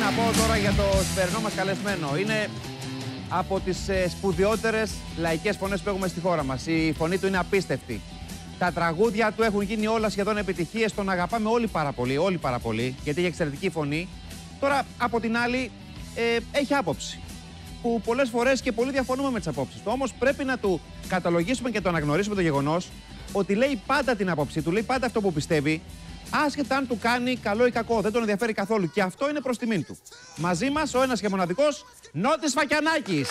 να πω τώρα για το σημερινό μας καλεσμένο. Είναι από τις σπουδαιότερες λαϊκές φωνές που έχουμε στη χώρα μας. Η φωνή του είναι απίστευτη. Τα τραγούδια του έχουν γίνει όλα σχεδόν επιτυχίες. Τον αγαπάμε όλοι πάρα πολύ, γιατί έχει εξαιρετική φωνή. Τώρα, από την άλλη, έχει άποψη. Που πολλές φορές και πολύ διαφωνούμε με τις απόψεις του. Όμως πρέπει να του καταλογίσουμε και το αναγνωρίσουμε το γεγονός ότι λέει πάντα την άποψή του, λέει πάντα αυτό που πιστεύει, άσχετα αν του κάνει καλό ή κακό. Δεν τον ενδιαφέρει καθόλου. Και αυτό είναι προς τιμήν του. Μαζί μας ο ένας και μοναδικός Νότης Φακιανάκης.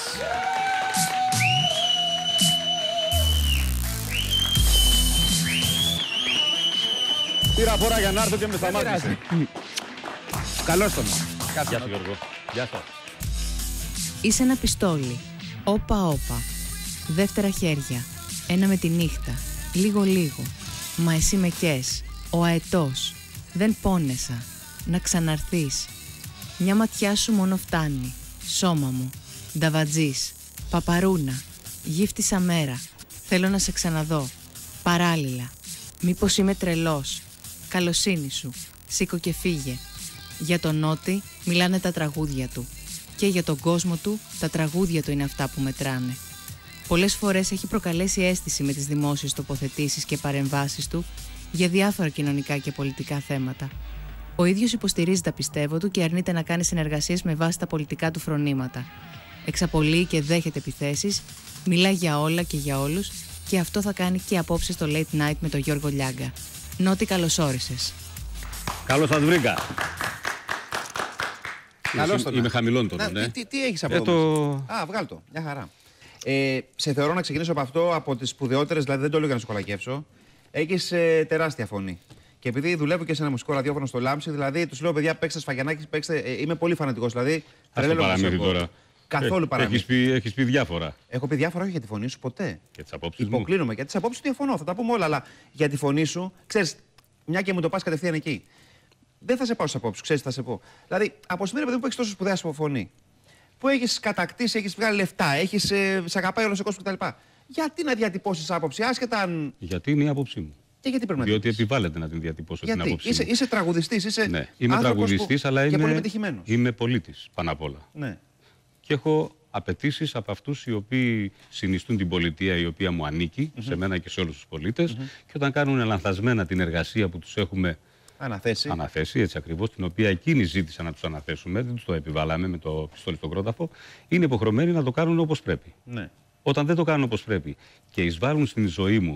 Πήρα φορά για να έρθω και με σταμάτησε. Καλώς τον. Γεια σου Γιώργο. Γεια σας. Είσαι ένα πιστόλι. Όπα. Δεύτερα χέρια. Ένα με τη νύχτα. Λίγο. Μα εσύ με κες. Ο αετός. Δεν πόνεσα. Να ξαναρθείς. Μια ματιά σου μόνο φτάνει. Σώμα μου. Νταβατζής. Παπαρούνα. Γύφτησα μέρα. Θέλω να σε ξαναδώ. Παράλληλα. Μήπως είμαι τρελός. Καλοσύνη σου. Σήκω και φύγε. Για τον Νότι μιλάνε τα τραγούδια του. Και για τον κόσμο του τα τραγούδια του είναι αυτά που μετράνε. Πολλές φορές έχει προκαλέσει αίσθηση με τις δημόσιες τοποθετήσεις και παρεμβάσεις του για διάφορα κοινωνικά και πολιτικά θέματα. Ο ίδιος υποστηρίζει τα πιστεύω του και αρνείται να κάνει συνεργασίες με βάση τα πολιτικά του φρονήματα. Εξαπολύει και δέχεται επιθέσεις, μιλά για όλα και για όλους και αυτό θα κάνει και απόψε στο Late Night με τον Γιώργο Λιάγκα. Νότι, καλώς όρισες. Καλώς σας βρήκα. Καλώς τον. Είμαι χαμηλών τώρα, ναι. Τι έχεις από εδώ? Βγάλ' το. Μια χαρά. Σε θεωρώ να ξεκινήσω από αυτό, από τις σπουδαιότερες, δηλαδή δεν το λέω για να σου κολακεύσω. Έχεις τεράστια φωνή. Και επειδή δουλεύω και σε ένα μουσικό ραδιόφωνο στο Λάμψη, δηλαδή τους λέω παιδιά, παίξτε Σφαγιανάκη, παίξτε. Είμαι πολύ φανατικός. Δηλαδή. Αυτό παραμύθι τώρα. Καθόλου παραμύθι. Έχεις πει διάφορα. Έχω πει διάφορα, όχι για τη φωνή σου ποτέ. Και τις απόψεις μου. Υποκλίνομαι. Για τις απόψεις του διαφωνώ, θα τα πούμε όλα. Αλλά για τη φωνή σου, ξέρεις, μια και μου το πας κατευθείαν εκεί. Δεν θα σε πάω στις απόψεις, ξέρεις, θα σε πω. Δηλαδή, από σήμερα παιδί που έχεις τόσο σπουδαία φωνή, που έχεις κατακτήσει, έχεις βγάλει λεφτά, σε αγαπάει όλος ο κόσμος κτλ. Γιατί να διατυπώσεις άποψη, άσχετα αν. Γιατί είναι η άποψή μου. Και γιατί πρέπει να διότι επιβάλλεται να την διατυπώσω την άποψή μου. Είσαι τραγουδιστής, Ναι, είμαι τραγουδιστής, αλλά είμαι πολίτης πάνω απ' όλα. Ναι. Και έχω απαιτήσεις από αυτούς οι οποίοι συνιστούν την πολιτεία η οποία μου ανήκει, σε μένα και σε όλους τους πολίτες, και όταν κάνουν λανθασμένα την εργασία που τους έχουμε αναθέσει, έτσι ακριβώς, την οποία εκείνοι ζήτησαν να τους αναθέσουμε, δεν τους το επιβάλαμε με το πιστόλι στον κρόταφο, είναι υποχρεωμένοι να το κάνουν όπως πρέπει. Ναι. Όταν δεν το κάνουν όπως πρέπει και εισβάλλουν στην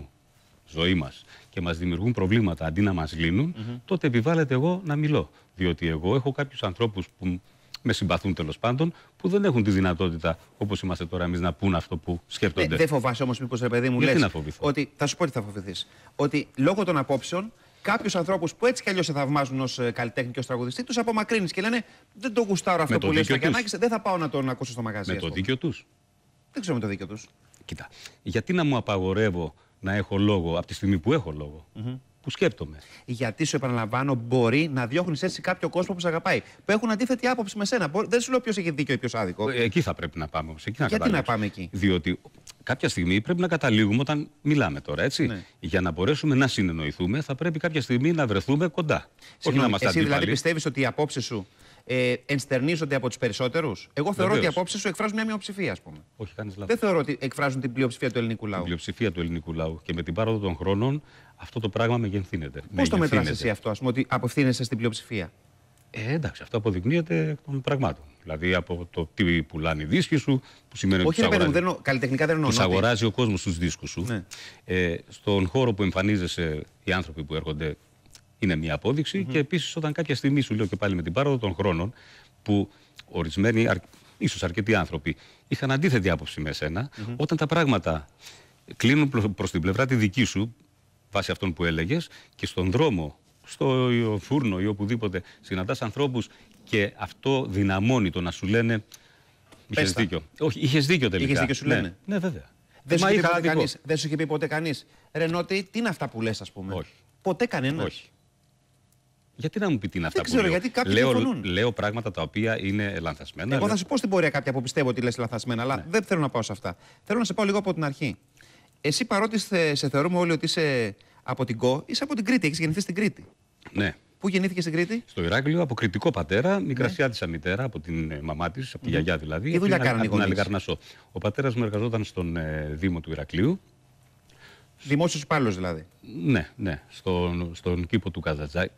ζωή μας και μας δημιουργούν προβλήματα αντί να μας λύνουν, τότε επιβάλλεται εγώ να μιλώ. Διότι εγώ έχω κάποιους ανθρώπους που με συμπαθούν τέλος πάντων, που δεν έχουν τη δυνατότητα, όπως είμαστε τώρα εμείς, να πούν αυτό που σκέφτονται. Δεν φοβάσαι όμως, μήπως ρε παιδί μου, γιατί λες να φοβηθώ? ότι, θα σου πω τι θα φοβηθείς. Ότι λόγω των απόψεων, κάποιους ανθρώπους που έτσι κι αλλιώς σε θαυμάζουν ως καλλιτέχνη και ως τραγουδιστή, τους απομακρύνεις και λένε δεν το γουστάρω αυτό που λέει ο Φακιανάκης, δεν θα πάω να τον ακούσω στο μαγαζί. Με το δίκιο τους. Δεν ξέρω με το δίκιο τους. Κοίτα, γιατί να μου απαγορεύω να έχω λόγο από τη στιγμή που έχω λόγο, που σκέπτομαι? Γιατί σου επαναλαμβάνω, μπορεί να διώχνεις έτσι κάποιο κόσμο που σε αγαπάει, που έχουν αντίθετη άποψη με σένα. Δεν σου λέω ποιος έχει δίκιο ή ποιος άδικο. Εκεί θα πρέπει να πάμε όμως. Γιατί να πάμε εκεί? Διότι κάποια στιγμή πρέπει να καταλήγουμε όταν μιλάμε τώρα, έτσι. Ναι. Για να μπορέσουμε να συνεννοηθούμε, θα πρέπει κάποια στιγμή να βρεθούμε κοντά. Όχι να είμαστε αντίπαλοι. Δηλαδή πιστεύεις ότι οι απόψεις σου ενστερνίζονται από τους περισσότερους? Εγώ θεωρώ ότι οι απόψεις σου εκφράζουν μια μειοψηφία, ας πούμε. Όχι, κάνεις λάθος. Δεν θεωρώ ότι εκφράζουν την πλειοψηφία του ελληνικού λαού. Την πλειοψηφία του ελληνικού λαού. Και με την πάροδο των χρόνων αυτό το πράγμα μεγενθύνεται. Πώς το μετράς εσύ αυτό, ας πούμε, ότι απευθύνεσαι στην πλειοψηφία? Εντάξει, αυτό αποδεικνύεται εκ των πραγμάτων. Δηλαδή από το τι πουλάνε οι δίσκοι σου, που σημαίνει ότι καλλιτεχνικά δεν εννοώ. Τους αγοράζει ο κόσμος στους δίσκους σου. Ναι. Στον χώρο που εμφανίζεσαι, οι άνθρωποι που έρχονται είναι μια απόδειξη. Και επίσης, όταν κάποια στιγμή, σου λέω και πάλι με την πάροδο των χρόνων, που ορισμένοι, ίσως αρκετοί άνθρωποι, είχαν αντίθετη άποψη με σένα, όταν τα πράγματα κλείνουν προς την πλευρά τη δική σου, βάσει αυτών που έλεγες, και στον δρόμο, στο φούρνο ή οπουδήποτε συναντάς ανθρώπους και αυτό δυναμώνει το να σου λένε είχες δίκιο. Όχι, είχες δίκιο τελικά. Είχες δίκιο, σου λένε. Ναι, βέβαια. Δεν σου είχε πει ποτέ κανείς, ρε Νότι, τι είναι αυτά που λες, ας πούμε? Όχι. Ποτέ κανένας? Όχι. Γιατί να μου πει τι είναι αυτά που λέω? Γιατί κάποιοι διαφωνούν. Λέω πράγματα τα οποία είναι λανθασμένα. Εγώ θα σου πω στην πορεία κάποια που πιστεύω ότι λες λανθασμένα, αλλά δεν θέλω να πάω σε αυτά. Θέλω να σε πάω λίγο από την αρχή. Εσύ, παρότι σε θεωρούμε όλοι ότι είσαι από την ΚΟ, είσαι από την Κρήτη, έχεις γεννηθεί στην Κρήτη. Ναι. Πού γεννήθηκε στην Κρήτη? Στο Ηράκλειο, από κρητικό πατέρα, μικρασιάτισσα μητέρα, από την μαμά της, από τη γιαγιά δηλαδή. Τι δουλειά κάνανε οι γονείς? Αλιγαρνασσό. Ο πατέρας μου εργαζόταν στον Δήμο του Ηρακλείου. Δημόσιος υπάλληλος δηλαδή. Ναι, ναι. Στον κήπο του Καζατζάκη.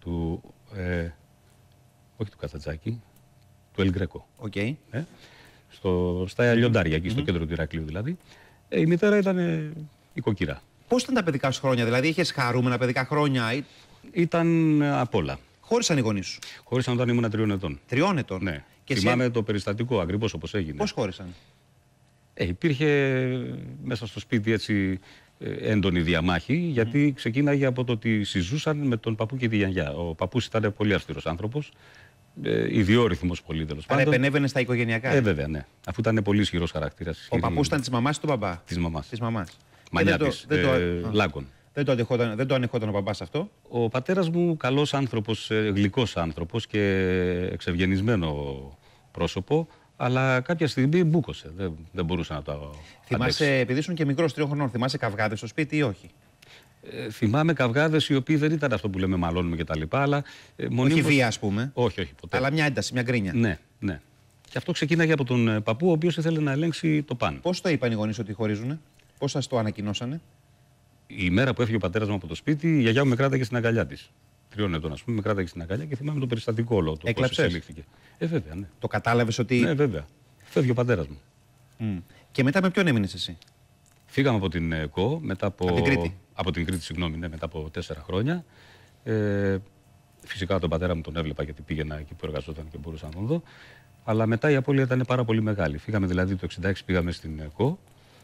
Όχι του Καζατζάκη, του Ελγκρέκο. Okay. Στα λιοντάρια, εκεί στο κέντρο του Ηρακλείου δηλαδή. Η μητέρα ήταν οικοκυρά. Πώς ήταν τα παιδικά σου χρόνια, δηλαδή είχες χαρούμενα παιδικά χρόνια? Ήταν απ' όλα. Χώρισαν οι γονείς σου? Χώρισαν όταν ήμουν 3 ετών. 3 ετών. Ναι. Και θυμάμαι το περιστατικό ακριβώς όπως έγινε. Πώς χώρισαν? Υπήρχε μέσα στο σπίτι έτσι έντονη διαμάχη, γιατί ξεκίναγε από το ότι συζούσαν με τον παππού και τη γιαγιά. Ο παππούς ήταν πολύ αυστηρός άνθρωπος, ιδιόρυθμος πολύ τέλος πάντων. Άρα επενέβαινε στα οικογενειακά. Βέβαια, ναι. Αφού ήταν πολύ ισχυρός χαρακτήρας. Ο παππούς ήταν της μαμάς ή του μπαμπά? Της μαμάς. Της μαμάς. Μανιάτης, Λάκων. Δεν το ανεχόταν ο μπαμπάς αυτό. Ο πατέρας μου, καλός άνθρωπος, γλυκός άνθρωπος και εξευγενισμένο πρόσωπο, αλλά κάποια στιγμή μπούκωσε. Δεν μπορούσε να το Θυμάσαι, αντέξει. επειδή ήσουν και μικρός 3 χρονών, θυμάσαι καυγάδες στο σπίτι ή όχι? Θυμάμαι καυγάδες οι οποίοι δεν ήταν αυτό που λέμε μαλώνουμε και τα λοιπά, αλλά Όχι βία, ας πούμε. Όχι, ποτέ. Αλλά μια ένταση, μια γκρίνια. Ναι, ναι. Και αυτό ξεκίναγε από τον παππού, ο οποίος ήθελε να ελέγξει το παν. Πώς το είπαν οι γονείς ότι χωρίζουνε? Πώς σας το ανακοινώσανε? Η μέρα που έφυγε ο πατέρας μου από το σπίτι, η γιαγιά μου με κράταγε στην αγκαλιά της. 3 ετών, ας πούμε, με κράταγε στην αγκαλιά και θυμάμαι το περιστατικό όλο. Έκλαψες? Βέβαια, ναι. Το κατάλαβες ότι. Ναι, βέβαια. Φεύγει ο πατέρας μου. Και μετά με ποιον έμεινες εσύ? Φύγαμε από την ΚΟ μετά από. Από την Κρήτη. Από την Κρήτη, συγγνώμη, ναι, μετά από 4 χρόνια. Φυσικά τον πατέρα μου τον έβλεπα γιατί πήγαινα εκεί που εργαζόταν και μπορούσα να τον δω. Αλλά μετά η απώλεια ήταν πάρα πολύ μεγάλη. Φύγαμε δηλαδή το 1966, πήγαμε στην ΚΟ.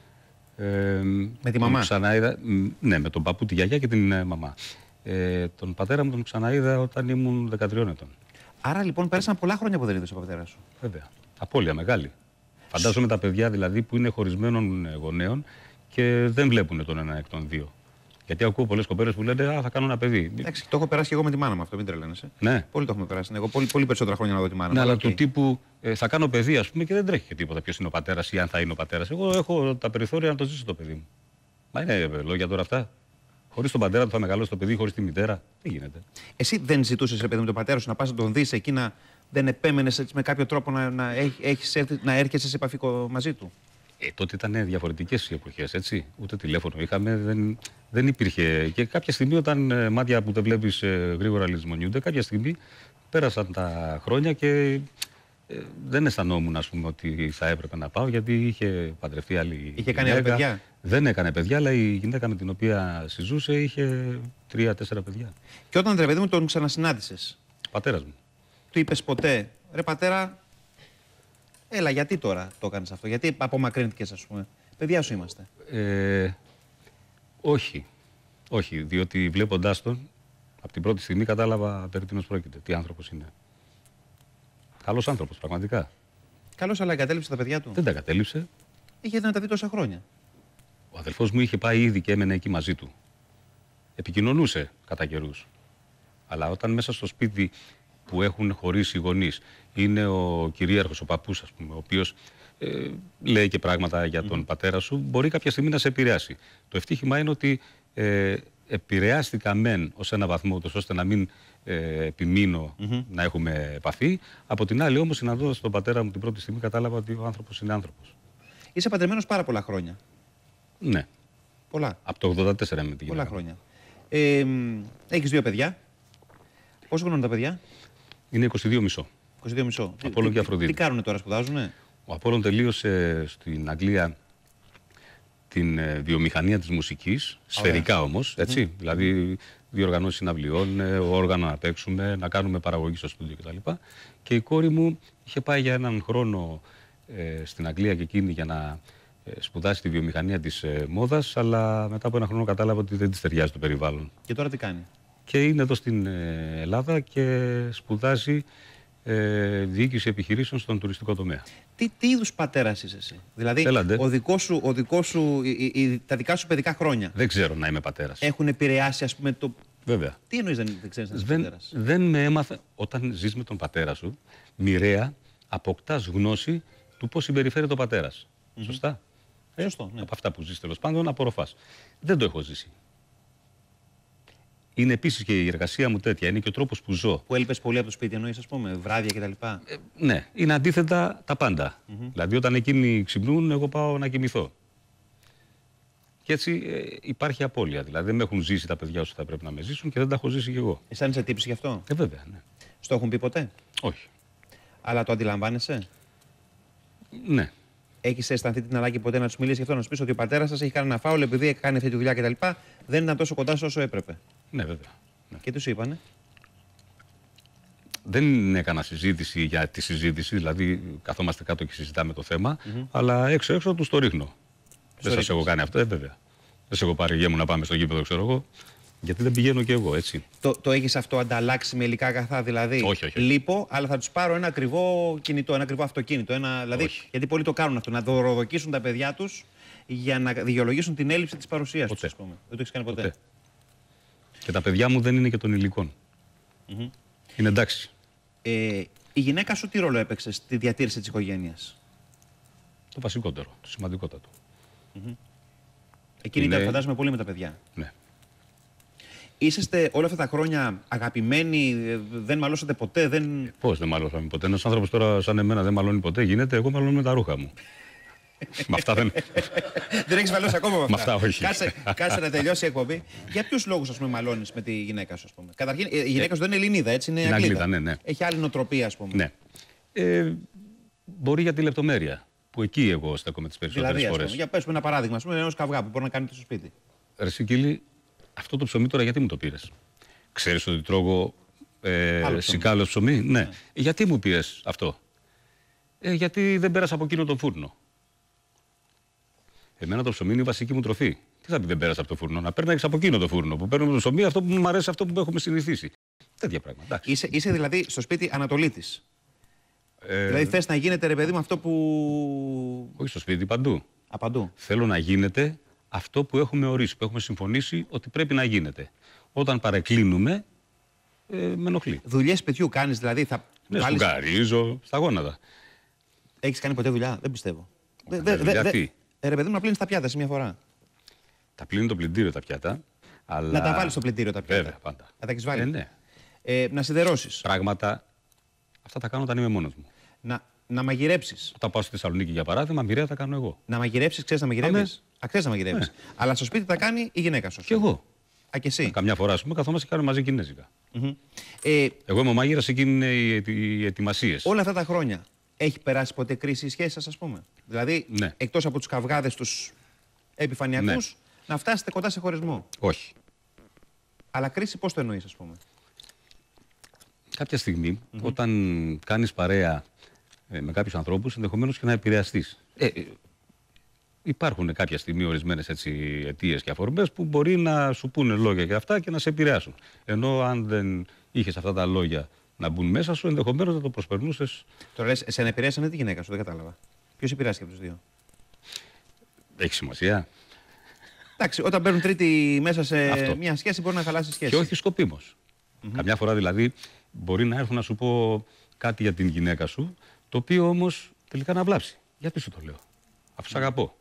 Με τη μαμά? Ναι, με τον παππού, τη γιαγιά και την μαμά. Τον πατέρα μου τον ξαναείδα όταν ήμουν 13 ετών. Άρα λοιπόν πέρασαν πολλά χρόνια που δεν είδες ο πατέρας σου. Βέβαια. Απώλεια μεγάλη. Φαντάζομαι τα παιδιά δηλαδή που είναι χωρισμένων γονέων και δεν βλέπουν τον ένα εκ των δύο. Γιατί ακούω πολλές κοπέλες που λένε «Α, θα κάνω ένα παιδί». Εντάξει, το έχω περάσει και εγώ με τη μάνα μου αυτό, μην τρελαίνεσαι. Ναι. Πολύ το έχουμε περάσει. Εγώ πολύ περισσότερα χρόνια να δω τη μάνα μου. Ναι, αλλά του τύπου θα κάνω παιδί, ας πούμε, και δεν τρέχει και τίποτα ποιος είναι ο πατέρας ή αν θα είναι ο πατέρας. Εγώ έχω τα περιθώρια να το ζήσω το παιδί μου. Μα είναι λόγια τώρα αυτά. Χωρίς τον πατέρα του θα μεγαλώσει το παιδί, χωρίς τη μητέρα. Δεν γίνεται. Εσύ δεν ζητούσες, παιδί με τον πατέρα σου, να πας να τον δεις εκεί, δεν επέμενες με κάποιο τρόπο να έρχεσαι σε επαφή μαζί του? Τότε ήταν διαφορετικές οι εποχές, έτσι. Ούτε τηλέφωνο είχαμε, δεν υπήρχε. Και κάποια στιγμή, όταν μάτια που δεν βλέπεις γρήγορα λησμονιούνται, κάποια στιγμή πέρασαν τα χρόνια και δεν αισθανόμουν, ας πούμε, ότι θα έπρεπε να πάω, γιατί είχε παντρευτεί άλλη. Είχε κάνει άλλα παιδιά? Δεν έκανε παιδιά, αλλά η γυναίκα με την οποία συζούσε είχε 3-4 παιδιά. Και όταν, ρε παιδί μου, τον ξανασυνάντησες, Πατέρας μου. του είπες ποτέ, ρε πατέρα, έλα, γιατί τώρα το έκανες αυτό, γιατί απομακρύνθηκες, ας πούμε? Παιδιά σου είμαστε. Όχι. Όχι, διότι βλέποντάς τον, από την πρώτη στιγμή κατάλαβα περί τίνος πρόκειται, τι άνθρωπος είναι. Καλός άνθρωπος, πραγματικά. Καλώς, αλλά εγκατέλειψε τα παιδιά του? Δεν τα εγκατέλειψε. Είχε να τα δει τόσα χρόνια. Ο αδελφός μου είχε πάει ήδη και έμενε εκεί μαζί του. Επικοινωνούσε κατά καιρούς. Αλλά όταν μέσα στο σπίτι που έχουν χωρίσει οι γονείς είναι ο κυρίαρχος, ο παππούς, ας πούμε, ο οποίος λέει και πράγματα για τον πατέρα σου, μπορεί κάποια στιγμή να σε επηρεάσει. Το ευτύχημα είναι ότι επηρεάστηκα μεν ως ένα βαθμό, ώστε να μην επιμείνω να έχουμε επαφή. Από την άλλη όμως, συναντώντας τον πατέρα μου την πρώτη στιγμή, κατάλαβα ότι ο άνθρωπος είναι άνθρωπος. Είσαι παντρεμένος πάρα πολλά χρόνια. Ναι. Πολλά. Από το 84 με τη Πολλά γυναίκα. χρόνια. Έχεις 2 παιδιά. Πόσο χρόνο είναι τα παιδιά? Είναι 22,5. 22,5. Απόλλων και Αφροδίτη. Τι κάνουνε τώρα, σπουδάζουνε? Ο Απόλλων τελείωσε στην Αγγλία την βιομηχανία της μουσικής, σφαιρικά όμως, έτσι. Δηλαδή, διοργανώσεις συναυλιών, όργανα να παίξουμε, να κάνουμε παραγωγή στο στούντιο κτλ. Και η κόρη μου είχε πάει για έναν χρόνο στην Αγγλία και εκείνη για να σπουδάσει τη βιομηχανία της μόδας, αλλά μετά από ένα χρόνο κατάλαβα ότι δεν της ταιριάζει το περιβάλλον. Και τώρα τι κάνει? Και είναι εδώ στην Ελλάδα και σπουδάζει διοίκηση επιχειρήσεων στον τουριστικό τομέα. Τι είδους πατέρας είσαι εσύ? Δηλαδή, Έλαντε. τα δικά σου παιδικά χρόνια Δεν ξέρω να είμαι πατέρας. έχουν επηρεάσει, ας πούμε, το. Βέβαια. Τι εννοείς δεν ξέρεις να είσαι πατέρας? Δεν με έμαθε. Όταν ζεις με τον πατέρα σου, μοιραία αποκτάς γνώση του πώς συμπεριφέρεται ο πατέρας. Σωστά. Σωστό, ναι. Από αυτά που ζεις τέλος πάντων, απορροφάς. Δεν το έχω ζήσει. είναι επίσης και η εργασία μου τέτοια. Είναι και ο τρόπος που ζω. Που έλειπες πολύ από το σπίτι, εννοείς, ας πούμε, βράδια κτλ. Ναι, είναι αντίθετα τα πάντα. Δηλαδή, όταν εκείνοι ξυπνούν, εγώ πάω να κοιμηθώ. Και έτσι υπάρχει απώλεια. Δηλαδή, δεν με έχουν ζήσει τα παιδιά όσο θα πρέπει να με ζήσουν και δεν τα έχω ζήσει κι εγώ. Αισθάνεσαι τύψη γι' αυτό? Βέβαια, ναι. Στο έχουν πει ποτέ? Όχι. Αλλά το αντιλαμβάνεσαι? Ναι. Έχεις αισθανθεί την ανάγκη ποτέ να τους μιλήσεις γι' αυτό, να σου πεις ότι ο πατέρας σας έχει κάνει ένα φάουλ επειδή έχει κάνει αυτή τη δουλειά κτλ. Δεν ήταν τόσο κοντά σου όσο έπρεπε? Ναι, βέβαια. Ναι. Και τι σου είπανε? Δεν έκανα συζήτηση για τη συζήτηση, δηλαδή καθόμαστε κάτω και συζητάμε το θέμα, αλλά έξω τους το ρίχνω. Δεν σας έχω κάνει αυτό, βέβαια. Δεν σε έχω πάρει γέμου να πάμε στο γήπεδο, ξέρω εγώ, γιατί δεν πηγαίνω κι εγώ, έτσι. Το έχεις αυτό ανταλλάξει με υλικά αγαθά, δηλαδή? Όχι. Λείπω, αλλά θα τους πάρω ένα ακριβό κινητό, ένα ακριβό αυτοκίνητο. Δηλαδή, όχι. Γιατί πολλοί το κάνουν αυτό, να δωροδοκίσουν τα παιδιά τους για να δικαιολογήσουν την έλλειψη της παρουσίας τους, ας πούμε. Δεν το έχεις κάνει ποτέ? Και τα παιδιά μου δεν είναι και των υλικών. Είναι εντάξει. Η γυναίκα σου τι ρόλο έπαιξε στη διατήρηση της οικογένειας? Το βασικότερο, το σημαντικότατο. Εκείνη ήταν, φαντάζομαι, πολύ με τα παιδιά. Ναι. Είσαστε όλα αυτά τα χρόνια αγαπημένοι, δεν μαλώσατε ποτέ, Πώς δεν μαλώσαμε ποτέ? Ένας άνθρωπος τώρα σαν εμένα δεν μαλώνει ποτέ, γίνεται, εγώ μαλώνω με τα ρούχα μου. Με αυτά δεν... Δεν έχεις μαλώσει ακόμα με αυτά? Με αυτά όχι. Κάτσε να τελειώσει η εκπομπή. Για ποιους λόγους, ας πούμε, μαλώνεις με τη γυναίκα σου, ας πούμε? Καταρχήν, η γυναίκα σου δεν είναι Ελληνίδα, έτσι, είναι Αγγλίδα. Ναι. Έχει άλλη νοοτροπία, ας πούμε. Ναι. Μπορεί για τη λεπτομέρεια, που εκεί εγώ στέκομαι τις περισσότερες φορές. Για πες μου ένα παράδειγμα, ας πούμε, ενός καυγά που μπορεί να κάνετε στο σπίτι. Ρε Σικίλη, αυτό το ψωμί τώρα γιατί μου το πήρες? Ξέρεις ότι τρώγω σικάλο ψωμί? Ναι. Γιατί μου πήρες αυτό? Γιατί δεν πέρασα από εκείνο το φούρνο. Εμένα το ψωμί είναι η βασική μου τροφή. Τι θα πει δεν πέρασα από το φούρνο? Να παίρνεις από εκείνο το φούρνο που παίρνω το ψωμί, αυτό που μου αρέσει, αυτό που έχουμε συνηθίσει. Τέτοια πράγματα. Είσαι δηλαδή στο σπίτι Ανατολίτης. Δηλαδή θες να γίνεται, ρε παιδί μου, αυτό που... Όχι στο σπίτι, παντού. Απαντού. Θέλω να γίνεται αυτό που έχουμε ορίσει, που έχουμε συμφωνήσει ότι πρέπει να γίνεται. Όταν παρεκκλίνουμε, με ενοχλεί. Δουλειές σπιτιού κάνεις, δηλαδή Ναι, σφουγγαρίζω, στα γόνατα. Έχεις κάνει ποτέ δουλειά? Δεν πιστεύω. Γιατί? Ρε παιδί μου, να πλύνεις τα πιάτα σε μια φορά. Τα πλύνει το πλυντήριο τα πιάτα. Αλλά... Να τα βάλεις στο πλυντήριο τα πιάτα. Βέβαια, πάντα. Να τα έχεις βάλει. Ναι. Να σιδερώσεις. Πράγματα. Αυτά τα κάνω όταν είμαι μόνος μου. Να μαγειρέψεις. Όταν πάω στη Θεσσαλονίκη, για παράδειγμα, μοιραία τα κάνω εγώ. Να μαγειρέψεις, ξέρεις να μαγειρεύεις? Ξέρεις να μαγειρεύεις. Ναι. Αλλά στο σπίτι τα κάνει η γυναίκα σου. Και εγώ. Και εσύ. Καμιά φορά, ας πούμε, καθόμαστε και κάνουμε μαζί κινέζικα. Εγώ είμαι ο μάγειρας, εκείνη είναι οι ετοιμασίες. Όλα αυτά τα χρόνια έχει περάσει ποτέ κρίση η σχέση σας, ας πούμε? Δηλαδή, ναι. Εκτός από τους καυγάδες τους επιφανειακούς, να φτάσετε κοντά σε χωρισμό? Όχι. Αλλά κρίση πώς το εννοείς, ας πούμε? Κάποια στιγμή, όταν κάνεις παρέα με κάποιους ανθρώπους, ενδεχομένως και να επηρεαστείς. Υπάρχουν κάποια στιγμή ορισμένες αιτίες και αφορμές που μπορεί να σου πούνε λόγια για αυτά και να σε επηρεάσουν. Ενώ αν δεν είχες αυτά τα λόγια να μπουν μέσα σου, ενδεχομένως να το προσπερνούσες. Τώρα λες, εσένα επηρέασαν τη γυναίκα σου, δεν κατάλαβα. Ποιος επηρεάστηκε από τους δύο? Έχει σημασία. Εντάξει, όταν παίρνουν τρίτη μέσα σε μια σχέση, μπορεί να χαλάσει σχέση. Και όχι σκοπίμως. Καμιά φορά δηλαδή μπορεί να έρθουν να σου πω κάτι για την γυναίκα σου, το οποίο όμως τελικά να βλάψει. Γιατί σου το λέω? Αφού σ' αγαπώ.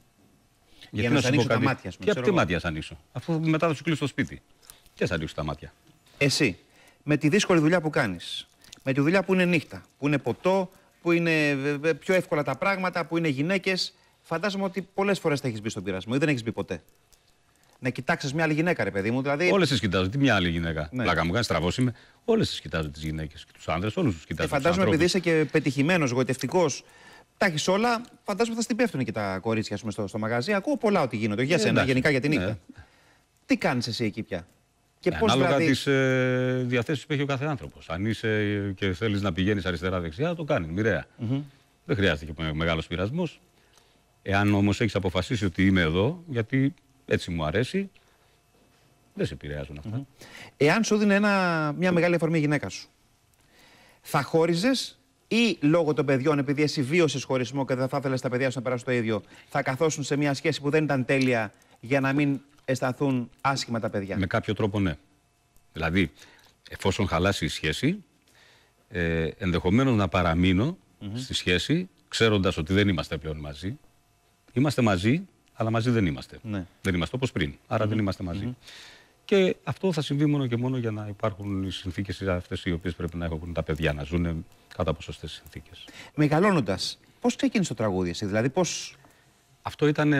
Για να σου ανοίξω τα μάτια σου. Και από τι μάτια σ' ανοίξω? Αφού μετά θα σου κλείσω το σπίτι. Και θα ανοίξω τα μάτια. Εσύ, με τη δύσκολη δουλειά που κάνεις, με τη δουλειά που είναι νύχτα, που είναι ποτό, που είναι πιο εύκολα τα πράγματα, που είναι γυναίκες, φαντάζομαι ότι πολλές φορές θα έχεις μπει στον πειρασμό ή δεν έχεις μπει ποτέ. Να κοιτάξεις μια άλλη γυναίκα, ρε παιδί μου. Δηλαδή... Όλες τις κοιτάζω. Τι μια άλλη γυναίκα? Ναι. Πλάκα μου κάνει, στραβός είμαι. Όλες τις κοιτάζω τις γυναίκες και τους άνδρες, όλους τους κοιτάζω. Φαντάζομαι επειδή είσαι και πετυχημένος, γοητευτικός, τα έχεις όλα, φαντάζομαι θα στην πέφτουν και τα κορίτσια στο μαγαζί. Ακούω πολλά ότι γίνονται. Για σένα, γενικά για την νύχτα. Ναι. Τι κάνεις εσύ εκεί πια? Και πώς ανάλογα δηλαδή... τις διαθέσεις που έχει ο κάθε άνθρωπος. Αν είσαι και θέλεις να πηγαίνεις αριστερά-δεξιά, το κάνει μοιραία. Δεν χρειάζεται και μεγάλος πειρασμός. Εάν όμως έχεις αποφασίσει ότι είμαι εδώ, γιατί έτσι μου αρέσει, δεν σε επηρεάζουν αυτά. Εάν σου δίνει μια μεγάλη αφορμή η γυναίκα σου, θα χώριζες ή λόγω των παιδιών, επειδή εσύ βίωσες χωρισμό και δεν θα ήθελες τα παιδιά σου να περάσουν το ίδιο, θα καθόσουν σε μια σχέση που δεν ήταν τέλεια για να μην αισθανθούν άσχημα τα παιδιά? Με κάποιο τρόπο ναι. Δηλαδή, εφόσον χαλάσει η σχέση, ενδεχομένως να παραμείνω στη σχέση, ξέροντας ότι δεν είμαστε πλέον μαζί. Είμαστε μαζί, αλλά μαζί δεν είμαστε. Ναι. Δεν είμαστε όπως πριν, άρα δεν είμαστε μαζί. Και αυτό θα συμβεί μόνο και μόνο για να υπάρχουν οι συνθήκες αυτές οι οποίες πρέπει να έχουν τα παιδιά, να ζουν κάτω από σωστές συνθήκες. Μεγαλώνοντας, πώς ξεκίνησε το τραγούδι εσύ, δηλαδή πώς. Αυτό ήταν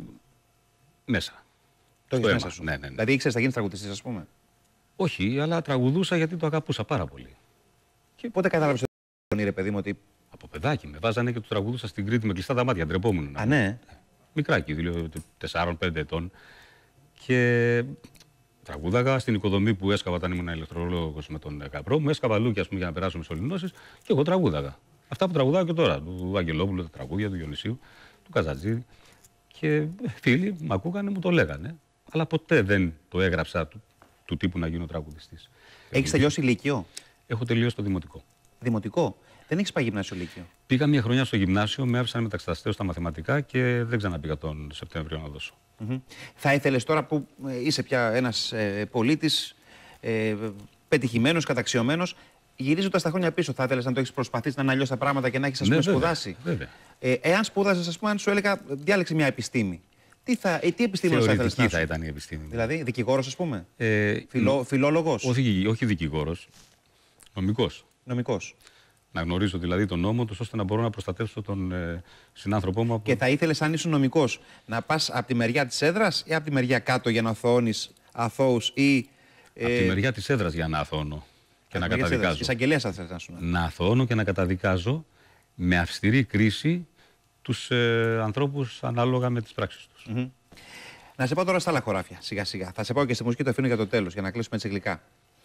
μέσα. Το έχεις μέσα αίμα. σου. Ναι. Δηλαδή ήξερες θα γίνεις τραγουδιστής, ας πούμε. Όχι, αλλά τραγουδούσα γιατί το αγαπούσα πάρα πολύ. Και πότε κατάλαβες ότι ρε παιδί μου ότι. Από παιδάκι με βάζανε και το τραγουδούσα στην Κρήτη με κλειστά τα μάτια, ντρεπόμουν. Α, ναι. Μικράκι, δηλαδή 4-5 ετών. Και τραγούδαγα στην οικοδομή που έσκαβα όταν ήμουν ηλεκτρολόγος με τον Καπρό. Μου έσκαβα λούκια, ας πούμε, για να περάσουμε σωληνώσεις και εγώ τραγούδαγα. Αυτά που τραγουδάω και τώρα. Του Αγγελόπουλου, τα τραγούδια, του Διονυσίου, του Καζατζίδη. Και φίλοι με ακούγανε, μου το λέγανε. Αλλά ποτέ δεν το έγραψα του τύπου να γίνω τραγουδιστής. Έχεις τελειώσει λύκειο. Έχω τελειώσει το δημοτικό. Δημοτικό. Δεν έχεις πάει γυμνάσιο λύκειο. Πήγα μια χρονιά στο γυμνάσιο, με άφησαν μεταξεταστέω στα μαθηματικά και δεν ξαναπήγα τον Σεπτέμβριο να δώσω. Θα ήθελες τώρα που είσαι πια ένας πολίτης πετυχημένος, καταξιωμένος, γυρίζοντας τα χρόνια πίσω, θα ήθελες να το έχεις προσπαθήσει να είναι αλλιώς τα πράγματα και να έχεις, ας πούμε, σπουδάσει. Βέβαια. Εάν σπούδασες, ας πούμε, αν σου έλεγα διάλεξε μια επιστήμη, τι επιστήμη θα ήθελες να είσαι? Θα ήταν η επιστήμη. Δηλαδή, δικηγόρος, ας πούμε. Φιλόλογος. Όχι δικηγόρος. Νομικός. Νομικός. Να γνωρίζω δηλαδή τον νόμο του ώστε να μπορώ να προστατεύσω τον συνάνθρωπό μου. Και θα ήθελες, αν ήσουν νομικός, να πας από τη μεριά της έδρας ή από τη μεριά κάτω για να αθωώνεις αθώους ή. Από τη μεριά της έδρας για να αθωώνω και να καταδικάζω. Εισαγγελέας θα θέλεις να σου. Να αθωώνω και να καταδικάζω με αυστηρή κρίση τους ανθρώπους ανάλογα με τις πράξεις τους. Να σε πάω τώρα στα άλλα χωράφια, σιγά-σιγά. Θα σε πάω και στη μουσική, το αφήνω για το τέλος, για να κλείσουμε έτσι γλυκά.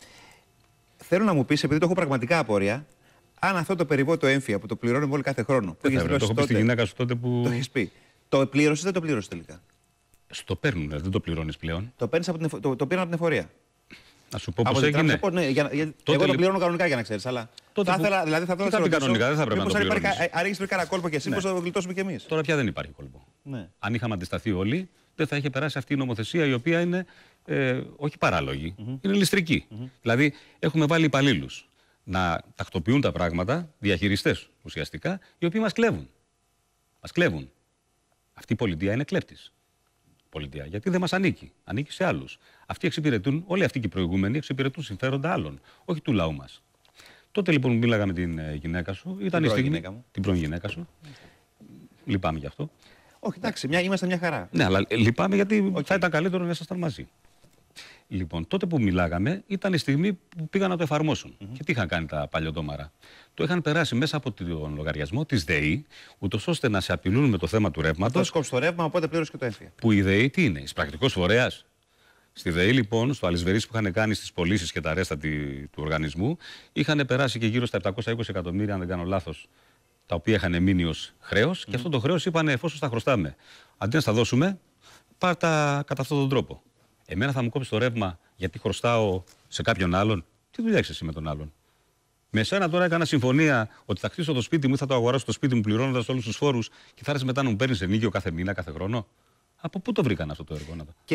Θέλω να μου πεις, επειδή το έχω πραγματικά απορία, αν αυτό το περιβόητο έμφυα που το πληρώνουμε όλοι κάθε χρόνο. Το έχω πει στη γυναίκα σου τότε που. Το έχεις πει. Το πλήρωσες ή δεν το πλήρωσες τελικά? Στο παίρνουν, δεν το πληρώνεις πλέον. Το παίρνεις το πήραν από την εφορία. Να σου πω πώς έγινε. Ναι, εγώ το πληρώνω κανονικά για να ξέρεις, αλλά θα ήθελα δηλαδή θα πει κανονικά, δεν θα πρέπει να το πληρώνεις. Αν έχεις βρει κανένα κόλπο και εσύ, πώς θα το γλιτώσουμε κι εμείς? Τώρα πια δεν υπάρχει κόλπο. Ναι. Αν είχαμε αντισταθεί όλοι, δεν θα είχε περάσει αυτή η νομοθεσία η οποία είναι όχι παράλογη, είναι ληστρική. Δηλαδή έχουμε βάλει υπαλλήλους να τακτοποιούν τα πράγματα, διαχειριστές ουσιαστικά, οι οποίοι μας κλέβουν. Μας κλέβουν. Αυτή η πολιτεία είναι κλέπτης. Πολιτεία, γιατί δεν μας ανήκει. Ανήκει σε άλλους. Αυτοί εξυπηρετούν, όλοι αυτοί και οι προηγούμενοι εξυπηρετούν συμφέροντα άλλων, όχι του λαού μας. Τότε λοιπόν που μίλαγα με την γυναίκα σου, ήταν η στιγμή. Την πρώην γυναίκα μου. Λυπάμαι γι' αυτό. Όχι, εντάξει, είμαστε μια χαρά. Ναι, αλλά λυπάμαι γιατί θα ήταν καλύτερο να ήσασταν μαζί. Λοιπόν, τότε που μιλάγαμε ήταν η στιγμή που πήγαν να το εφαρμόσουν. Και τι είχαν κάνει τα παλιωτόμαρα? Το είχαν περάσει μέσα από τον λογαριασμό της ΔΕΗ, ούτως ώστε να σε απειλούν με το θέμα του ρεύματος. Θα σκόψει το ρεύμα, οπότε πλήρωσε και το έμφυα. Που η ΔΕΗ τι είναι, εισπρακτικός φορέας? Στη ΔΕΗ, λοιπόν, στο αλυσβερίσι που είχαν κάνει στις πωλήσεις και τα ρέστα του οργανισμού, είχαν περάσει και γύρω στα 720 εκατομμύρια, αν δεν κάνω λάθος, τα οποία είχαν μείνει ως χρέος. Και αυτό το χρέος είπαν, εφόσον στα χρωστάμε, αντί να στα δώσουμε, πάρ' τα κατά αυτόν τον τρόπο. Εμένα θα μου κόψει το ρεύμα γιατί χρωστάω σε κάποιον άλλον? Τι δουλειά έχεις εσύ με τον άλλον? Με σένα τώρα έκανα συμφωνία ότι θα χτίσω το σπίτι μου ή θα το αγοράσω το σπίτι μου πληρώνοντας όλους τους φόρους και θα έρθεις μετά να μου παίρνεις ενοίκιο κάθε μήνα, κάθε χρόνο? Από πού το βρήκαν αυτό το έργο?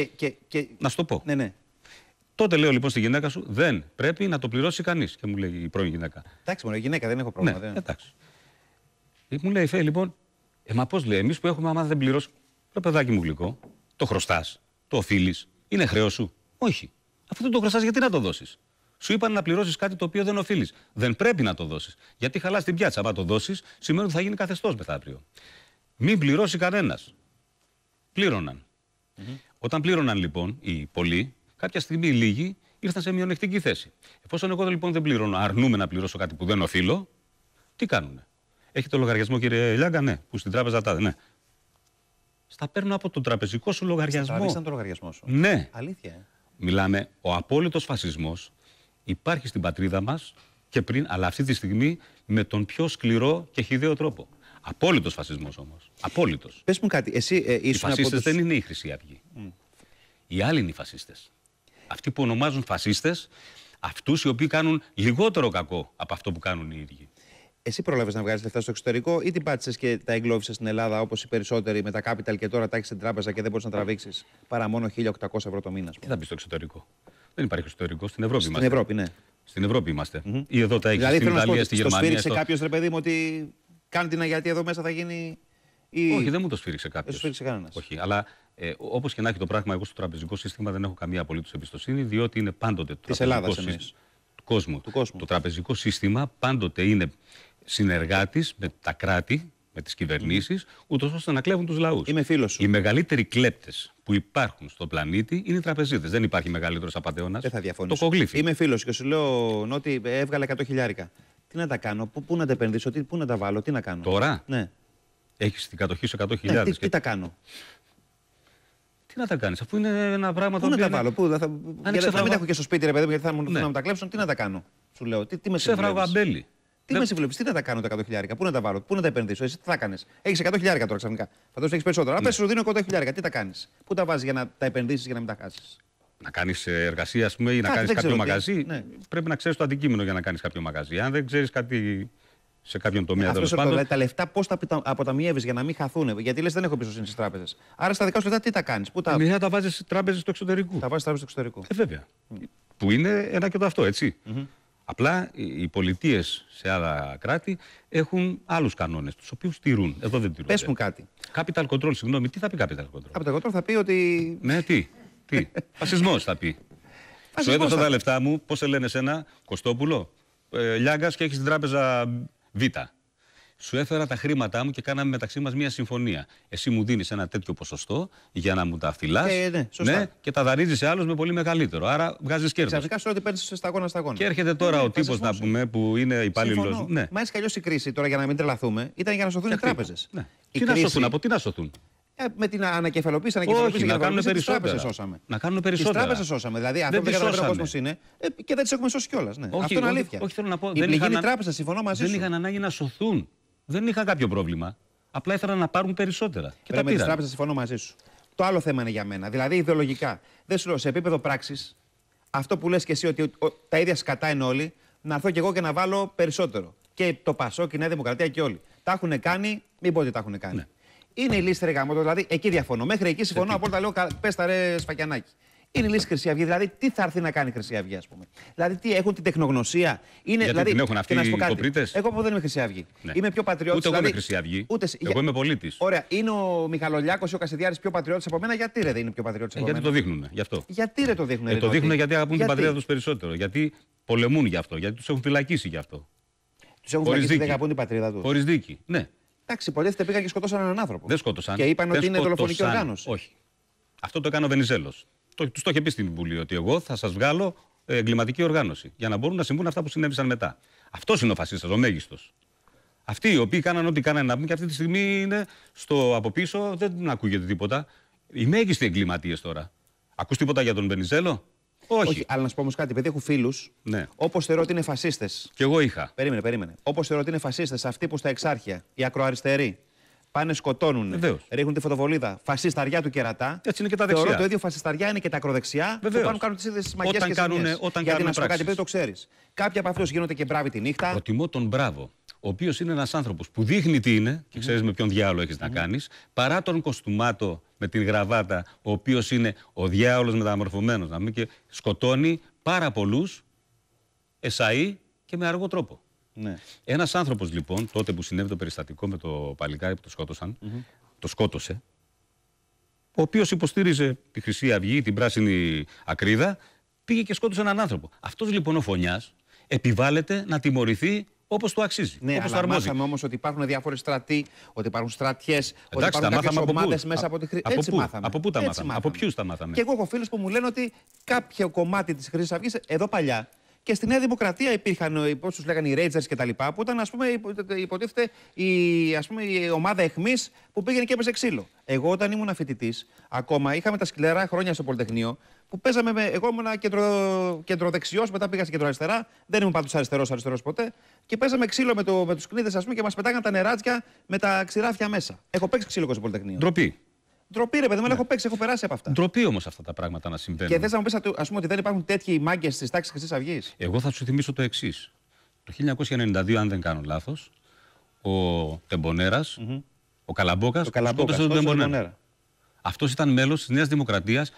Να σου το πω. Ναι. Τότε λέω λοιπόν στη γυναίκα σου, δεν πρέπει να το πληρώσει κανείς. Και μου λέει η πρώην γυναίκα. Εντάξει, μόνο γυναίκα, δεν έχω πρόβλημα. Ναι, εντάξει. Μου λέει η Φέη λοιπόν, μα πώς λέει, εμείς που έχουμε, άμα δεν πληρώσει. Ρε παιδάκι μου γλυκό, το χρωστάς, το οφείλεις, είναι χρέος σου? Όχι. Αφού δεν το χρωστάς, γιατί να το δώσεις? Σου είπαν να πληρώσεις κάτι το οποίο δεν οφείλεις. Δεν πρέπει να το δώσεις. Γιατί χαλάς την πιάτσα. Αν το δώσεις, σημαίνει ότι θα γίνει καθεστώς μεθαύριο. Μην πληρώσει κανένας. Πλήρωναν. Όταν πλήρωναν λοιπόν οι πολλοί, κάποια στιγμή οι λίγοι ήρθαν σε μειονεκτική θέση. Εφόσον εγώ λοιπόν δεν πληρώνω, αρνούμαι να πληρώσω κάτι που δεν οφείλω, τι κάνουνε? Έχετε λογαριασμό, κύριε Λιάγκα? Ναι. Που στην τράπεζα τάδε? Ναι. Στα παίρνω από τον τραπεζικό σου λογαριασμό. Τραβήξαν το λογαριασμό σου. Ναι. Αλήθεια. Μιλάμε, ο απόλυτος φασισμός υπάρχει στην πατρίδα μας και πριν, αλλά αυτή τη στιγμή με τον πιο σκληρό και χυδαίο τρόπο. Απόλυτος φασισμός όμως. Απόλυτος. Πες μου κάτι, εσύ οι φασίστες δεν είναι η Χρυσή Αυγή. Οι άλλοι είναι οι φασίστες. Αυτοί που ονομάζουν φασίστες, αυτούς οι οποίοι κάνουν λιγότερο κακό από αυτό που κάνουν οι ίδιοι. Εσύ πρόλαβες να βγάλεις λεφτά στο εξωτερικό ή την πάτησες και τα εγκλώβησες στην Ελλάδα όπως οι περισσότεροι με τα capital και τώρα τα έχεις στην τράπεζα και δεν μπορείς να τραβήξεις παρά μόνο 1.800 ευρώ το μήνα? Τι θα μπει στο εξωτερικό? Δεν υπάρχει εξωτερικό. Στην Ευρώπη είμαστε. Στην Ευρώπη, ναι. Στην Ευρώπη είμαστε. Ή εδώ τα έχεις δηλαδή, στην Ιταλία, στη Γερμανία. Το στήριξε κάποιος, ρε παιδί μου, ότι κάνει την γιατί εδώ μέσα θα γίνει Όχι, δεν μου το σφύριξε κάποιος. Δεν σου σφύριξε κανένας. Όχι, αλλά όπως και να έχει το πράγμα, εγώ στο τραπεζικό σύστημα δεν έχω καμία απολύτως εμπιστοσύνη, διότι είναι πάντοτε το τραπεζικό σύστημα του κόσμου. Το τραπεζικό σύστημα πάντοτε είναι συνεργάτης με τα κράτη, με τις κυβερνήσεις, ούτως ώστε να κλέβουν τους λαούς. Είμαι φίλος σου. Οι μεγαλύτεροι κλέπτες που υπάρχουν στον πλανήτη είναι οι τραπεζίτες. Δεν υπάρχει μεγαλύτερος απατεώνας. Δεν θα διαφωνήσω. Το κογλίφι. Είμαι φίλος και σου λέω ότι έβγαλε 100 χιλιάρικα. Τι να τα κάνω, πού να τα επενδύσω, πού να τα βάλω, τι να κάνω. Τώρα ναι. Έχεις την κατοχή σου 100.000. Τι τα κάνω. Τι να τα κάνεις, αφού είναι ένα πράγμα το οποίο. Πού να τα βάλω, γιατί να μην τα έχω και στο σπίτι, ρε παιδί μου, γιατί θα μου τα κλέψουν, τι να τα κάνω. Σου λέω, τι με συμβουλεύεις. Τι με συμβουλεύεις, τι να τα κάνω τα 100.000, πού να τα βάλω, πού να τα επενδύσω, εσύ τι θα κάνεις. Έχεις 100.000 τώρα ξαφνικά. Φαντάζομαι έχεις περισσότερα. Αν πες σου δίνω 100.000, τι τα κάνεις. Πού τα βάζεις για να τα επενδύσεις για να μην τα χάσεις. Να κάνεις εργασία, ας πούμε, ή να κάνεις κάποιο μαγαζί. Ναι. Πρέπει να ξέρεις το αντικείμενο για να κάνεις κάποιο μαγαζί. Αν δεν ξέρεις κάτι σε κάποιον τομέα, τέλος πάντων. Δηλαδή, τα λεφτά πώς τα αποταμιεύεις για να μην χαθούν. Γιατί λες δεν έχω εμπιστοσύνη στις τράπεζες. Άρα στα δικά σου λεφτά τι τα κάνεις. Μην τα βάζεις σε τράπεζες του εξωτερικού. Τα βάζεις τράπεζες του εξωτερικού. Βέβαια. Που είναι ένα και το αυτό, έτσι. Απλά οι πολιτείες σε άλλα κράτη έχουν άλλους κανόνες, τους οποίους τηρούν. Εδώ δεν τηρούν. Πες μου κάτι. Capital control, συγγνώμη, τι θα πει capital control. Capital control θα πει ότι. Ναι, τι. Φασισμός θα πει. Σου έδωσα τα λεφτά μου, πώς σε λένε εσένα, Κωστόπουλο, Λιάγκας και έχεις την τράπεζα Β. Σου έφερα τα χρήματά μου και κάναμε μεταξύ μας μια συμφωνία. Εσύ μου δίνεις ένα τέτοιο ποσοστό για να μου τα φυλάς ναι, και τα δανείζεις σε άλλους με πολύ μεγαλύτερο. Άρα βγάζεις κέρδος. Ξαφνικά σου ότι παίρνεις σταγόνα. Και έρχεται τώρα ο τύπος να πούμε που είναι υπάλληλος. Ναι. Μα έτσι κι αλλιώς η κρίση τώρα για να μην τρελαθούμε ήταν για να σωθούν οι τράπεζες. Ναι. Να σωθούν, από τι να σωθούν. Με την ανακεφαλοποίηση, να κάνουν περισσότερα. Σώσαμε. Να κάνουν περισσότερα. Τις τράπεζες σώσαμε. Δηλαδή αυτό δεν καταλαβαίνει ο κόσμος είναι και δεν τις έχουμε σώσει κιόλας. Ναι. Αυτό είναι αλήθεια. Όχι, θέλω να πω. Η πληγή τράπεζα, συμφωνώ μαζί σου. Δεν είχαν ανάγκη να σωθούν. Δεν είχαν κάποιο πρόβλημα. Απλά ήθελαν να πάρουν περισσότερα. Και με τις τράπεζες συμφωνώ μαζί σου. Το άλλο θέμα είναι για μένα. Δηλαδή ιδεολογικά. Δεν σου λέω σε επίπεδο πράξης, αυτό που λες και εσύ ότι τα ίδια σκατά είναι όλοι, να έρθω κι εγώ και να βάλω περισσότερο. Και το Πασόκ, η Νέα Δημοκρατία και όλοι. Τα έχουν κάνει, μην πω ότι τα έχουν κάνει. Ναι. Είναι η λύση ρε γάμο, δηλαδή εκεί διαφωνώ. Μέχρι εκεί συμφωνώ. Απόλυτα λέω πες τα ρε Σφακιανάκη. Είναι η λύση Χρυσή Αυγή. Δηλαδή, τι θα έρθει να κάνει η Χρυσή Αυγή, ας πούμε. Δηλαδή, τι έχουν την τεχνογνωσία. Είναι, γιατί δηλαδή, την έχουν αυτοί οι κοπρίτες. Εγώ που δεν είμαι Χρυσή Αυγή. Ναι. Είμαι πιο πατριώτης. Ούτε εγώ είμαι Χρυσή Αυγή. Εγώ είμαι πολίτης. Ωραία. Είναι ο Μιχαλολιάκος ή ο Κασιδιάρης πιο πατριώτης από μένα. Γιατί ρε δεν είναι πιο πατριώτης από μένα. Γιατί το δείχνουν γι' αυτό. Γιατί ρε το δείχνουν. Το δείχνουν γιατί αγαπούν την πατρίδα τους περισσότερο. Γιατί πολεμούν γι' αυτό. Γιατί τους έχουν φυλακίσει γι' αυτό. Τους έχουν φυλακίσει γιατί αγαπούν την πατρίδα τους. Χωρίς δίκη. Ναι. Εντάξει, υποτίθεται πήγαν και σκοτώσαν έναν άνθρωπο. Δεν σκότωσαν. Και είπαν ότι είναι δολοφονική οργάνωση. Όχι. Αυτό το έκανε ο Βενιζέλος. Τους το είχε πει στην Βουλή ότι εγώ θα σας βγάλω εγκληματική οργάνωση για να μπορούν να συμβούν αυτά που συνέβησαν μετά. Αυτός είναι ο φασίστας, ο μέγιστος. Αυτοί οι οποίοι κάναν ό,τι κάνανε να πούμε και αυτή τη στιγμή είναι από πίσω, δεν ακούγεται τίποτα. Οι μέγιστοι εγκληματίες τώρα. Ακούς τίποτα για τον Βενιζέλο? Όχι. Αλλά να σου πω όμως κάτι, επειδή έχω φίλους, όπως θεωρώ ότι είναι φασίστες. Κι εγώ είχα. Περίμενε. Όπως θεωρώ ότι είναι φασίστες αυτοί που στα εξάρχεια, οι ακροαριστεροί, πάνε σκοτώνουν, ρίχνουν τη φωτοβολίδα, φασισταριά του κερατά. Έτσι είναι και τα δεξιά. Θεωρώ το ίδιο φασισταριά είναι και τα ακροδεξιά. Που πάνε κάνουν τις ίδιες μαγιές και ζημιές. Γιατί να σου πω κάτι, επειδή το ξέρεις. Κάποιοι από αυτούς γίνονται και μπράβοι τη νύχτα. Προτιμώ τον μπράβο, ο οποίος είναι ένας άνθρωπος που δείχνει τι είναι και ξέρεις με ποιον διάολο έχεις να κάνεις, παρά τον κοστούμάτο με την γραβάτα, ο οποίος είναι ο διάολος μεταμορφωμένος, να μην και σκοτώνει πάρα πολλούς, εσαΐ και με αργό τρόπο. Ναι. Ένας άνθρωπος λοιπόν, τότε που συνέβη το περιστατικό με το παλικάρι που το σκότωσαν, το σκότωσε, ο οποίος υποστήριζε τη Χρυσή Αυγή, την πράσινη ακρίδα, πήγε και σκότωσε έναν άνθρωπο. Αυτός λοιπόν ο φωνιάς επιβάλλεται να τιμωρηθεί όπως του αξίζει. Ναι, όπως αλλά μάθαμε όμως ότι υπάρχουν διάφορες στρατοί, ότι υπάρχουν στρατιές, ότι υπάρχουν κάποιες ομάδες μέσα από τη Χρυσή Αυγή. Έτσι μάθαμε. Από πού τα μάθαμε, από ποιους τα μάθαμε. Και εγώ έχω φίλους που μου λένε ότι κάποιο κομμάτι της Χρυσής Αυγής εδώ παλιά. Και στη Νέα Δημοκρατία υπήρχαν, πώς τους λέγανε, οι Rangers κτλ. Που ήταν, ας πούμε, υποτίθεται η ομάδα αιχμής που πήγαινε και έπαιζε ξύλο. Εγώ, όταν ήμουν φοιτητής, ακόμα είχαμε τα σκληρά χρόνια στο Πολυτεχνείο που παίζαμε. Εγώ ήμουν κεντροδεξιός, μετά πήγα στην κεντροαριστερά. Δεν ήμουν πάντως αριστερός ποτέ. Και παίζαμε ξύλο με τους κνίδες, ας πούμε, και μας πετάγαν τα νεράτσια με τα ξηράφια μέσα. Έχω παίξει ξύλο στο Πολυτεχνείο. Ντροπή. Ντροπή, ρε παιδί μου, έχω παίξει, έχω περάσει από αυτά. Ντροπή όμως αυτά τα πράγματα να συμβαίνουν. Και θες να μου πεις, ας πούμε, ότι δεν υπάρχουν τέτοιοι μάγκες στις τάξεις Χρυσής Αυγής. Εγώ θα σου θυμίσω το εξής. Το 1992, αν δεν κάνω λάθος, ο Τεμπονέρας, ο Καλαμπόκας, σκότωσε τον Τεμπονέρα. Αυτός ήταν μέλος της Νέας Δημοκρατίας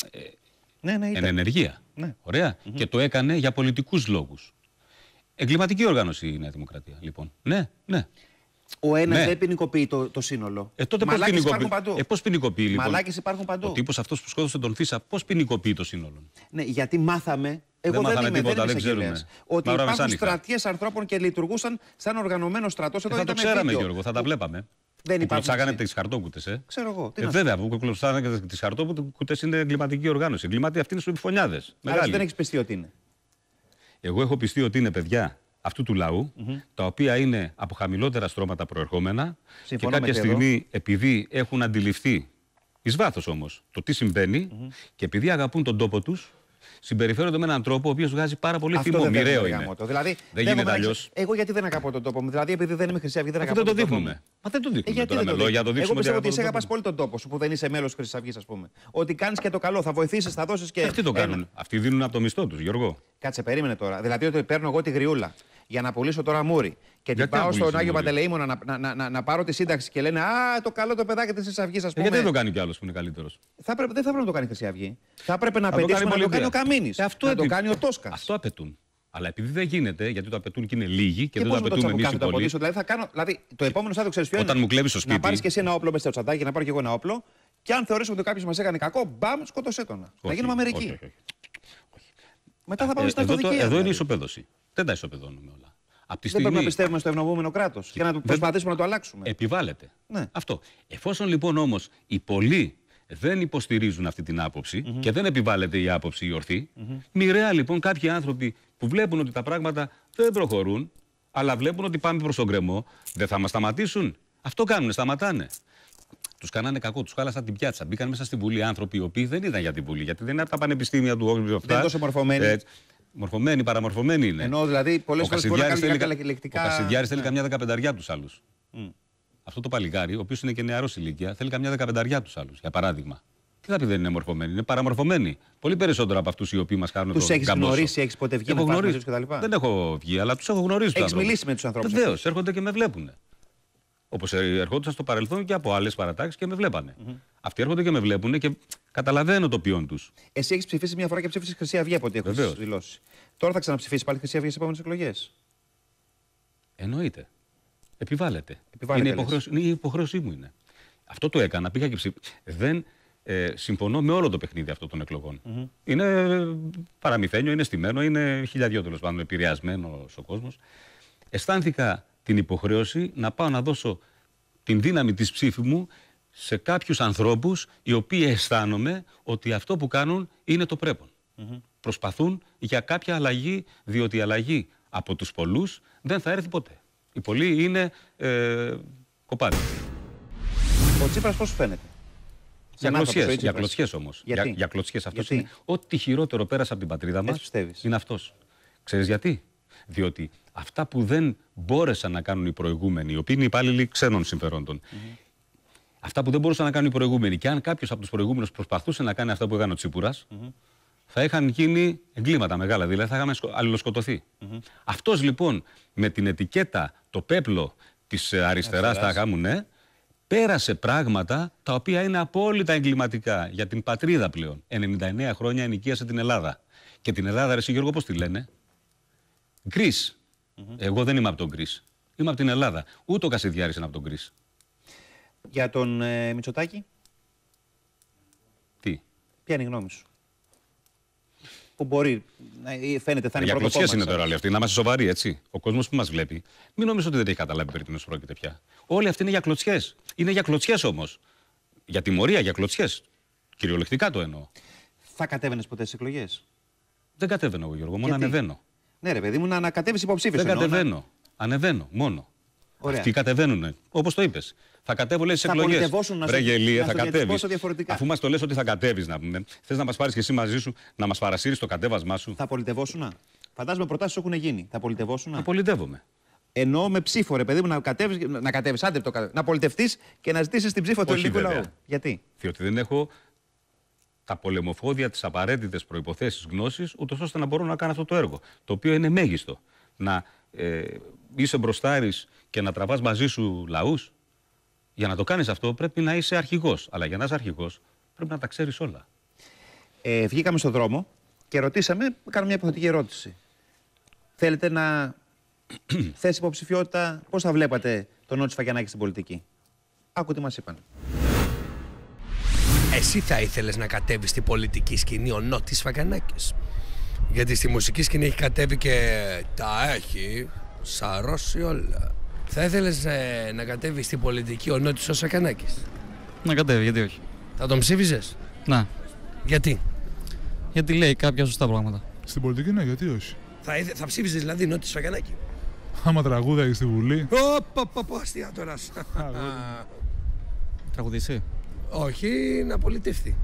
εν ενεργεία. Ναι. Ωραία. Και το έκανε για πολιτικούς λόγους. Εγκληματική οργάνωση η Νέα Δημοκρατία, λοιπόν. Ναι. Ο ένας δεν ποινικοποιεί το σύνολο. Τότε Μαλάκες υπάρχουν παντού. Πώς ποινικοποιεί λοιπόν? Μαλάκες υπάρχουν παντού. Ο τύπος αυτός που σκότωσε τον Φίσα, πώς ποινικοποιεί το σύνολο? Ναι, γιατί μάθαμε. Εγώ δεν είμαι ξέρουμε. Ότι υπάρχουν στρατιές ανθρώπων και λειτουργούσαν σαν οργανωμένο στρατός. Θα το ξέραμε, Γιώργο, θα τα βλέπαμε. Δεν υπάρχουν. Κλωτσάγανε τις χαρτόκουτες. Ξέρω εγώ. Βέβαια, που κλωτσάγανε τις χαρτόκουτες είναι εγκληματική οργάνωση. Εγκληματία αυτή είναι στους επιφωνιάδες. Άρα δεν έχεις πιστεί ότι είναι? Εγώ έχω πιστεί ότι είναι παιδιά αυτού του λαού, τα οποία είναι από χαμηλότερα στρώματα προερχόμενα. Συμφωνώ και κάποια στιγμή, επειδή έχουν αντιληφθεί, εις βάθος όμως, το τι συμβαίνει και επειδή αγαπούν τον τόπο τους, συμπεριφέρονται με έναν τρόπο ο οποίος βγάζει πάρα πολύ θυμό. Μοιραίο είναι. Δηλαδή, δεν γίνεται αλλιώς. Εγώ γιατί δεν αγαπώ τον τόπο μου? Δηλαδή, επειδή δεν είμαι Χρυσή Αυγή, δεν αγαπώ τον τόπο μου. Δεν το δείχνουμε. Μα δεν το δείχνουμε. Γιατί τώρα δεν με λόγια, το εγώ πιστεύω ότι εσύ αγαπάς αγαπάς πολύ τον τόπο σου που δεν είσαι μέλος Χρυσής Αυγής, ας πούμε. Ότι κάνεις και το καλό, θα βοηθήσεις, θα δώσεις και. Αυτοί το κάνουν. Αυτοί δίνουν από το μισθό τους, Γιώργο. Κάτσε, περίμενε τώρα. Δηλαδή, ότι παίρνω εγώ τη γριούλα για να πουλήσω τώρα μούρι και την πάω στον Άγιο Παντελεήμονα να πάρω τη σύνταξη και λένε «Α, το καλό το παιδάκι της Χρυσής Αυγής», ας πούμε. Γιατί δεν το κάνει κι άλλος που είναι καλύτερος? Δεν θα πρέπει να το κάνει η Χρυσή Αυγή. Θα έπρεπε να απαιτήσουμε να το κάνει ο Καμίνης. Να το κάνει ο Τόσκας. Αυτό απαιτούν. Αλλά επειδή δεν γίνεται, γιατί το απαιτούν και είναι λίγοι και δεν το απαιτούμε εμείς οι πολλοί. Δηλαδή, το επόμενο στάδιο ξέρεις ποιο είναι? Όταν μου κλέβεις το σπίτι. Να πάρεις και εσύ ένα όπλο μέσα στο τσαντάκι, να πάρω και εγώ ένα όπλο, και αν θεωρήσουμε ότι κάποιος μας έκανε κακό, μπαμ, σκότωσέ τον. Να γίνουμε Αμερική. Μετά θα πάμε στην αυτοδικία. Εδώ είναι η ισοπαίδωση. Δεν τα ισοπεδώνουμε όλα. Δεν πρέπει να πιστεύουμε στο ευνοούμενο κράτος και να προσπαθήσουμε να το αλλάξουμε. Επιβάλλεται. Ναι. Αυτό. Εφόσον λοιπόν όμως οι πολλοί δεν υποστηρίζουν αυτή την άποψη και δεν επιβάλλεται η άποψη η ορθή, μοιραία λοιπόν κάποιοι άνθρωποι που βλέπουν ότι τα πράγματα δεν προχωρούν, αλλά βλέπουν ότι πάμε προς τον γκρεμό, δεν θα μας σταματήσουν. Αυτό κάνουν, σταματάνε. Τους κάνανε κακό, τους χάλασαν την πιάτσα. Μπήκαν μέσα στη Βουλή άνθρωποι οι οποίοι δεν ήταν για την Βουλή, γιατί δεν είναι από τα πανεπιστήμια του Oxford. Δεν είναι τόσο μορφωμένοι. Μορφωμένοι, παραμορφωμένοι είναι. Ενώ δηλαδή πολλές φορές μπορεί να κάνει κάποια λεκτικά. Ο Κασιδιάρης θέλει καμιά 15 τους άλλους. Αυτό το παλικάρι, ο οποίος είναι και νεαρός ηλικία, θέλει καμιά 15 τους άλλους, για παράδειγμα. Τι θα πει δεν είναι μορφωμένοι, είναι παραμορφωμένοι. Πολύ περισσότερο από αυτούς οι οποίοι μας κάνουν τους έχεις γνωρίσει, έχεις ποτέ βγει να πάρεις κτλ. Δεν έχω βγει, αλλά τους έχω γνωρίσει. Έχεις μιλήσει με τους ανθρώπους? Βεβαίως, έρχονται και με βλέπουν. Όπως ερχόντουσαν στο παρελθόν και από άλλες παρατάξεις και με βλέπανε. Αυτοί έρχονται και με βλέπουν και καταλαβαίνω το ποιόν τους. Εσύ έχεις ψηφίσει μια φορά και ψήφισες Χρυσή Αυγή από ό,τι έχω δηλώσει. Τώρα θα ξαναψηφίσεις πάλι Χρυσή Αυγή στις επόμενες εκλογές? Εννοείται. Επιβάλλεται. Είναι η υποχρέωσή μου είναι. Αυτό το έκανα, πήγα και ψήφισα. Δεν συμφωνώ με όλο το παιχνίδι αυτών των εκλογών. Είναι παραμυθένιο, είναι στημένο, είναι χιλιαδιό τέλος πάντων, επηρεασμένος ο κόσμος. Αισθάνθηκα την υποχρέωση να πάω να δώσω την δύναμη της ψήφου μου σε κάποιους ανθρώπους οι οποίοι αισθάνομαι ότι αυτό που κάνουν είναι το πρέπον. Προσπαθούν για κάποια αλλαγή, διότι η αλλαγή από τους πολλούς δεν θα έρθει ποτέ. Οι πολλοί είναι κοπάδες. Ο Τσίπρας πώς σου φαίνεται? Για κλωτσιές όμως. Για κλωτσιές. Αυτός είναι ό,τι χειρότερο πέρασε από την πατρίδα μας. Είναι αυτός. Ξέρεις γιατί? Διότι αυτά που δεν μπόρεσαν να κάνουν οι προηγούμενοι, οι οποίοι είναι υπάλληλοι ξένων συμφερόντων, αυτά που δεν μπορούσαν να κάνουν οι προηγούμενοι, και αν κάποιος από τους προηγούμενους προσπαθούσε να κάνει αυτά που έκανε ο Τσίπουρας, θα είχαν γίνει εγκλήματα μεγάλα, δηλαδή θα είχαμε αλληλοσκοτωθεί. Αυτός λοιπόν με την ετικέτα, το πέπλο της αριστεράς θα κάνουν, πέρασε πράγματα τα οποία είναι απόλυτα εγκληματικά για την πατρίδα πλέον. 99 χρόνια ενοικίασε την Ελλάδα. Και την Ελλάδα, ρε εσύ Γιώργο, πώς τη λένε? Γκρίς. Εγώ δεν είμαι από τον Γκρίς. Είμαι από την Ελλάδα. Ούτε ο Κασιδιάρης είναι από τον Γκρίς. Για τον Μητσοτάκη. Τι? Ποια είναι η γνώμη σου? Που μπορεί, φαίνεται, θα είναι για κλωτσιές είναι τώρα όλοι αυτοί. Να είμαστε σοβαροί, έτσι. Ο κόσμος που μας βλέπει, μην νομίζω ότι δεν έχει καταλάβει περί τίνος πρόκειται πια. Όλοι αυτοί είναι για κλωτσιές. Είναι για κλωτσιές όμως. Για τιμωρία, για κλωτσιές. Κυριολεκτικά το εννοώ. Θα κατέβαινες ποτέ στις εκλογές? Δεν κατέβαινω εγώ, Γιώργο, μόνο ανεβαίνω. Ναι, ρε παιδί μου, να ανακατέβεις υποψήφιος. Δεν κατεβαίνω. Ανεβαίνω μόνο. Ωραία. Αυτοί κατεβαίνουν. Όπως το είπες. Θα κατέβω, λέει, στις εκλογές. Βρε γελίε, θα κατέβεις. Αφού μας το λες ότι θα κατέβεις, να πούμε. Θες να μας πάρεις και εσύ μαζί σου, να μας παρασύρεις το κατέβασμά σου? Θα πολιτευόσουνα? Φαντάζομαι προτάσεις έχουν γίνει. Θα πολιτευόσουνα? Θα πολιτεύομαι. Ενώ με ψήφο, ρε παιδί μου, να κατέβεις, άντε να πολιτευτείς και να ζητήσεις την ψήφο του ελληνικού λαού. Γιατί? Διότι δεν έχω τα πολεμοφόδια, τις απαραίτητες προϋποθέσεις γνώσης, ούτως ώστε να μπορώ να κάνω αυτό το έργο. Το οποίο είναι μέγιστο. Να είσαι μπροστάρης και να τραβάς μαζί σου λαούς. Για να το κάνεις αυτό πρέπει να είσαι αρχηγός. Αλλά για να είσαι αρχηγός πρέπει να τα ξέρεις όλα. Βγήκαμε στον δρόμο και ρωτήσαμε, κάνουμε μια υποθετική ερώτηση. Θέλετε να θέσει υποψηφιότητα, πώς θα βλέπατε τον Νότι Σφακιανάκη στην πολιτική. Άκου τι μας είπαν. Εσύ θα ήθελες να κατέβεις στην πολιτική σκηνή ο Νότης Σφακιανάκης? Γιατί στη μουσική σκηνή έχει κατέβει και τα έχει σαρώσει όλα. Θα ήθελες να κατέβεις στην πολιτική ο Νότης Σφακιανάκης? Να κατέβει, γιατί όχι. Θα τον ψήφιζες? Να. Γιατί? Γιατί λέει κάποια σωστά πράγματα. Στην πολιτική ναι, γιατί όχι. Θα ψήφιζες δηλαδή Νότη Σφακιανάκη? Άμα τραγούδα στη Βουλή. Πω, αστεία τώρα. Τραγουδήσει. Όχι, να πολιτεύθει.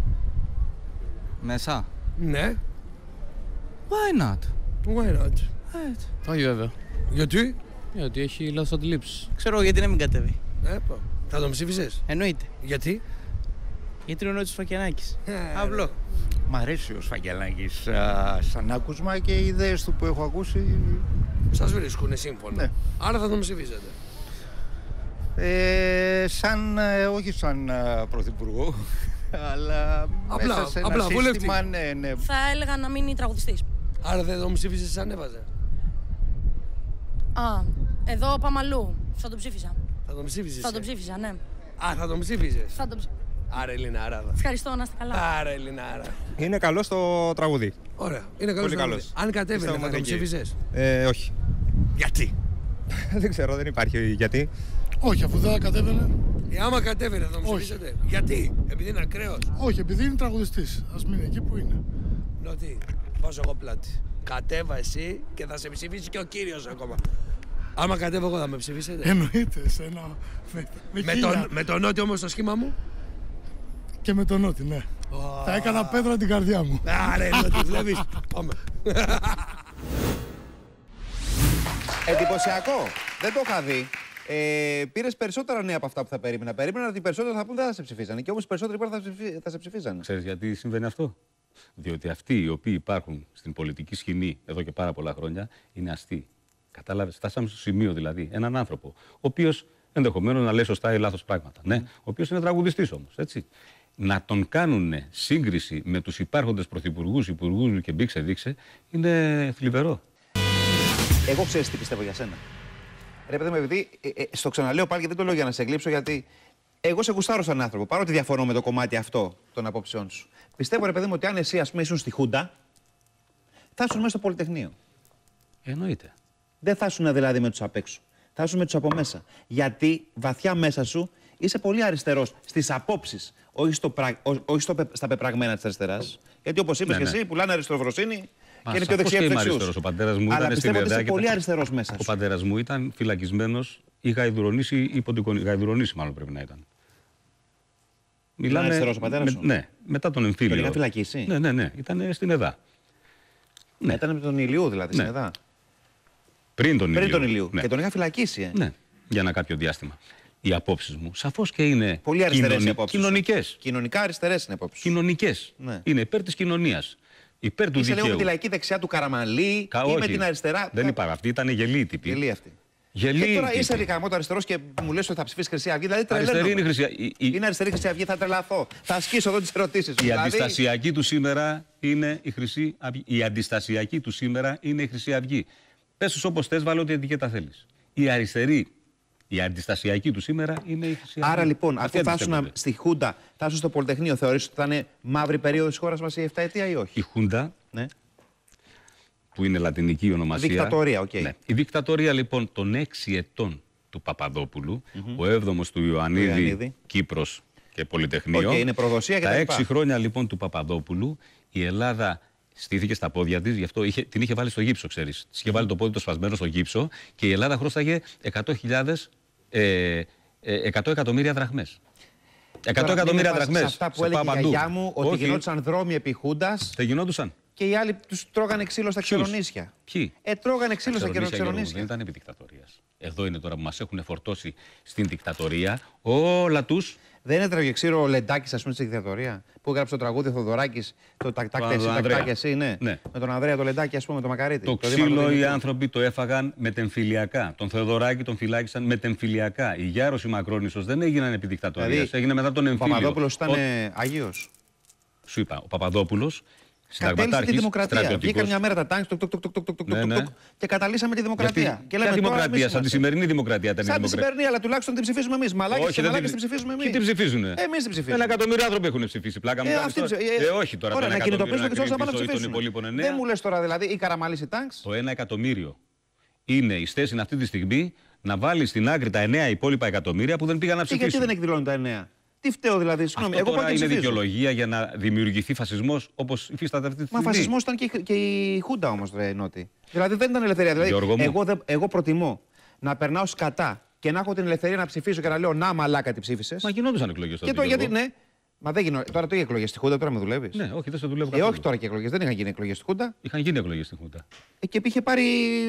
Μέσα. Ναι. Why not? Why not? Όχι βέβαια. Γιατί? Γιατί έχει λάθος αντιλήψεις. Ξέρω γιατί να μην κατέβει. Θα τον ψήφιζες? Εννοείται. Γιατί? Γιατί είναι ο Νότης Σφακιανάκης. Αυλό. Μ' αρέσει ο Σφακιανάκης σαν άκουσμα και οι ιδέες του που έχω ακούσει. Σας βρίσκουνε σύμφωνο. Ναι. Άρα θα τον ψηφίζετε? Όχι σαν πρωθυπουργό, αλλά μέσα σε ένα σύστημα, ναι. Θα έλεγα να μείνει τραγουδιστής. Άρα δεν τον ψήφιζες σαν έβαζε? Εδώ πάμε αλλού. Θα τον ψήφιζα. Θα τον ψήφιζες? Θα τον ψήφιζα, ναι. Θα τον ψήφιζες? Θα τον Άρα Ελληνάρα. Ευχαριστώ, να είστε καλά. Άρα Ελληνάρα. Είναι καλό στο τραγούδι. Ωραία, είναι καλός. Πολύ καλός. Αν κατέβαινε θα τον ψήφιζες? Όχι. Γιατί? Δεν ξέρω, δεν υπάρχει γιατί. Όχι, αφού δεν κατέβαινε. Άμα κατέβαινε θα τον ψηφίσετε? Γιατί? Επειδή είναι ακραίος? Όχι, επειδή είναι τραγουδιστής. Ας μείνει εκεί που είναι. Νότι, βάζω εγώ πλάτη. Κατέβα εσύ και θα σε ψηφίσει και ο κύριος ακόμα. Άμα κατέβω εγώ θα με ψηφίσετε? Εννοείται, Με τον Νότι όμως το σχήμα μου? Και με τον Νότι, ναι. Θα έκανα πέτρα την καρδιά μου. Άρα, Νότι, βλέπεις. Πάμε. Εντυπωσιακό. Δεν το είχα δει. Πήρες περισσότερα νέα από αυτά που θα περίμενα. Περίμενα ότι οι περισσότεροι θα πούνε δεν θα σε ψηφίζανε. Και όμως οι περισσότεροι θα σε ψηφίζανε. Ξέρεις γιατί συμβαίνει αυτό? Διότι αυτοί οι οποίοι υπάρχουν στην πολιτική σκηνή εδώ και πάρα πολλά χρόνια είναι αστεί. Κατάλαβες, φτάσαμε στο σημείο δηλαδή έναν άνθρωπο, ο οποίος ενδεχομένως να λέει σωστά ή λάθος πράγματα. Ναι, ο οποίος είναι τραγουδιστής όμως, έτσι. Να τον κάνουν σύγκριση με τους υπάρχοντες πρωθυπουργούς, υπουργούς και μπήξε δείξε, είναι θλιβερό. Εγώ ξέρεις τι πιστεύω για σένα. Ρε παιδί μου, επειδή στο ξαναλέω πάλι και δεν το λέω για να σε εκλείψω, γιατί εγώ σε γουστάρω σαν άνθρωπο, παρότι διαφωνώ με το κομμάτι αυτό των απόψεών σου. Πιστεύω, ρε παιδί μου, ότι αν εσύ, ας πούμε, ήσουν στη Χούντα, θα ήσουν μέσα στο Πολυτεχνείο. Εννοείται. Δεν θα ήσουν δηλαδή με τους απ' έξω. Θα ήσουν με τους από μέσα. Γιατί βαθιά μέσα σου είσαι πολύ αριστερός στις απόψεις, όχι στα πεπραγμένα της αριστεράς. Γιατί όπως είπες και εσύ, πουλάνε αριστεροφροσύνη. Και είναι πιο δεξιά από αριστερός. Ο πατέρας μου αλλά ήταν στην πιστεύω ότι είσαι πολύ και αριστερός μέσα σου. Ο πατέρας μου ήταν φυλακισμένος ή γαϊδουρονής ή υποτικονής, μάλλον πρέπει να ήταν. Μιλάμε αριστερός ο πατέρας σου? Ναι, μετά τον εμφύλιο. Τον είχα φυλακίσει? Ναι, ήταν στην ΕΔΑ. Ναι. Ήταν με τον Ηλιού δηλαδή, στην ΕΔΑ. Πριν τον Ηλιού. Ναι. Και τον είχα φυλακίσει. Ναι, για ένα κάποιο διάστημα. Οι απόψεις μου σαφώς και είναι πολύ αριστερές οι απόψεις. Κοινωνικές. Κοινωνικά αριστερές είναι απόψεις. Κοινωνικές. Ναι. Είναι υπέρ της κοινωνίας. Υπέρ του είσαι δικαίου. Είσαι με τη λαϊκή δεξιά του Καραμανλή ή με την αριστερά. Δεν υπάρχει. Αυτή ήταν γελή τύπη. Γελή αυτή. Γελή και τώρα τύπη. είσαι ρικαμότο αριστερός και μου λες ότι θα ψηφίσεις Χρυσή Αυγή. Δηλαδή αριστερή είναι είναι αριστερή Χρυσή Αυγή, θα τρελαθώ. Θα ασκήσω εδώ τις ερωτήσεις. Η αντιστασιακή του σήμερα είναι η Χρυσή Αυγή. Η αντιστασιακή του σήμερα είναι η Χρυσή Αυγή. Πες τους όπως θες, βάλε ό,τι ετικέτα θέλεις. Η αριστερή, η αντιστασιακή του σήμερα είναι η Χρυσή Αυγή. Άρα λοιπόν, αφού φτάσουν στη Χούντα, φτάσουν στο Πολυτεχνείο, θεωρείς ότι θα είναι μαύρη περίοδος της χώρας μας η 7 ετία ή όχι? Η Χούντα, ναι, που είναι λατινική ονομασία. Δικτατορία, οκ. Ναι. Η δικτατορία λοιπόν των 6 ετών του Παπαδόπουλου, ο 7ος του Ιωαννίδη, Κύπρος και Πολυτεχνείο. Είναι προδοσία και τα 6 χρόνια λοιπόν του Παπαδόπουλου, η Ελλάδα στήθηκε στα πόδια της, γι' αυτό την είχε βάλει στο γύψο, ξέρεις. Της είχε βάλει το πόδι το σπασμένο στο γύψο και η Ελλάδα χρώσταγε 100 εκατομμύρια δραχμές. 100 εκατομμύρια δραχμές. Αυτά που έλεγε η γιαγιά μου, ότι γινόντουσαν δρόμοι επί Χούντας. Δεν γινόντουσαν. Και οι άλλοι τους τρώγανε ξύλο στα ξερονίσια. Ποιοι? Τρώγανε ξύλο στα ξερονίσια. Δεν ήταν επί δικτατορίας. Εδώ είναι τώρα που μας έχουν φορτώσει στην δικτατορία όλα τους. Δεν έτρεγε ξύλο ο Λεντάκης, ας πούμε, στη δικτατορία. Που έγραψε το τραγούδι ο Θοδωράκης, το τακτάκι εσύ, ναι. Με τον Ανδρέα το Λεντάκη, ας πούμε, με το Μακαρίτη. Το ξύλο οι άνθρωποι το έφαγαν μετεμφυλιακά. Τον Θεοδωράκη τον φυλάκισαν μετεμφυλιακά. Η Γιάρος, η Μακρόνισσος δεν έγιναν επί δικτατορίας. Έγινε μετά τον εμφύλιο. Ο Παπαδόπουλος ήταν Αγίος. Σου είπα, ο Παπαδόπουλος Κατέληξε τη δημοκρατία. Βγήκαν μια μέρα τα τάγκ και καταλύσαμε τη δημοκρατία. Ποια δημοκρατία, σαν τη σημερινή δημοκρατία ήταν η δημοκρατία. Σαν τη σημερινή, αλλά τουλάχιστον την ψηφίζουμε εμείς. Μαλάκες και μαλάκες την ψηφίζουμε εμείς. Τι την ψηφίζουνε? Εμείς την ψηφίζουμε. 1 εκατομμύριο άνθρωποι έχουν ψηφίσει. Πλάκα μου. Όχι τώρα. Ωραία, να κινητοποιήσουμε και όσους να πάνε να ψηφίσουν. Δεν μου λες τώρα δηλαδή η Καραμαλής η τάγκ. Το 1 εκατομμύριο είναι η στέση αυτή τη στιγμή να βάλει στην άκρη τα 9 υπόλοιπα εκατομμύρια που δεν πήγαν να ψηφίσουν. Γιατί δεν εκδηλώνουν τα 9? Τι φταίω δηλαδή, συγγνώμη. Αυτό τώρα είναι δικαιολογία για να δημιουργηθεί φασισμός όπως υφίσταται αυτή τη στιγμή? Μα φασισμός ήταν και η Χούντα όμως, Νότι. Δηλαδή δεν ήταν ελευθερία. Δηλαδή, εγώ προτιμώ να περνάω σκατά και να έχω την ελευθερία να ψηφίσω και να λέω να μαλάκα τι ψήφισες. Μα γινόντουσαν εκλογές τότε. Γιατί ναι. Μα δεν γινόταν. Τώρα το είχε εκλογές στη Χούντα, τώρα με δουλεύεις? Ναι, όχι, δεν σε δουλεύω. Όχι τώρα και εκλογές. Δεν είχαν γίνει εκλογές στη Χούντα. Είχαν γίνει εκλογές στη Χούντα. Και είχε πάρει.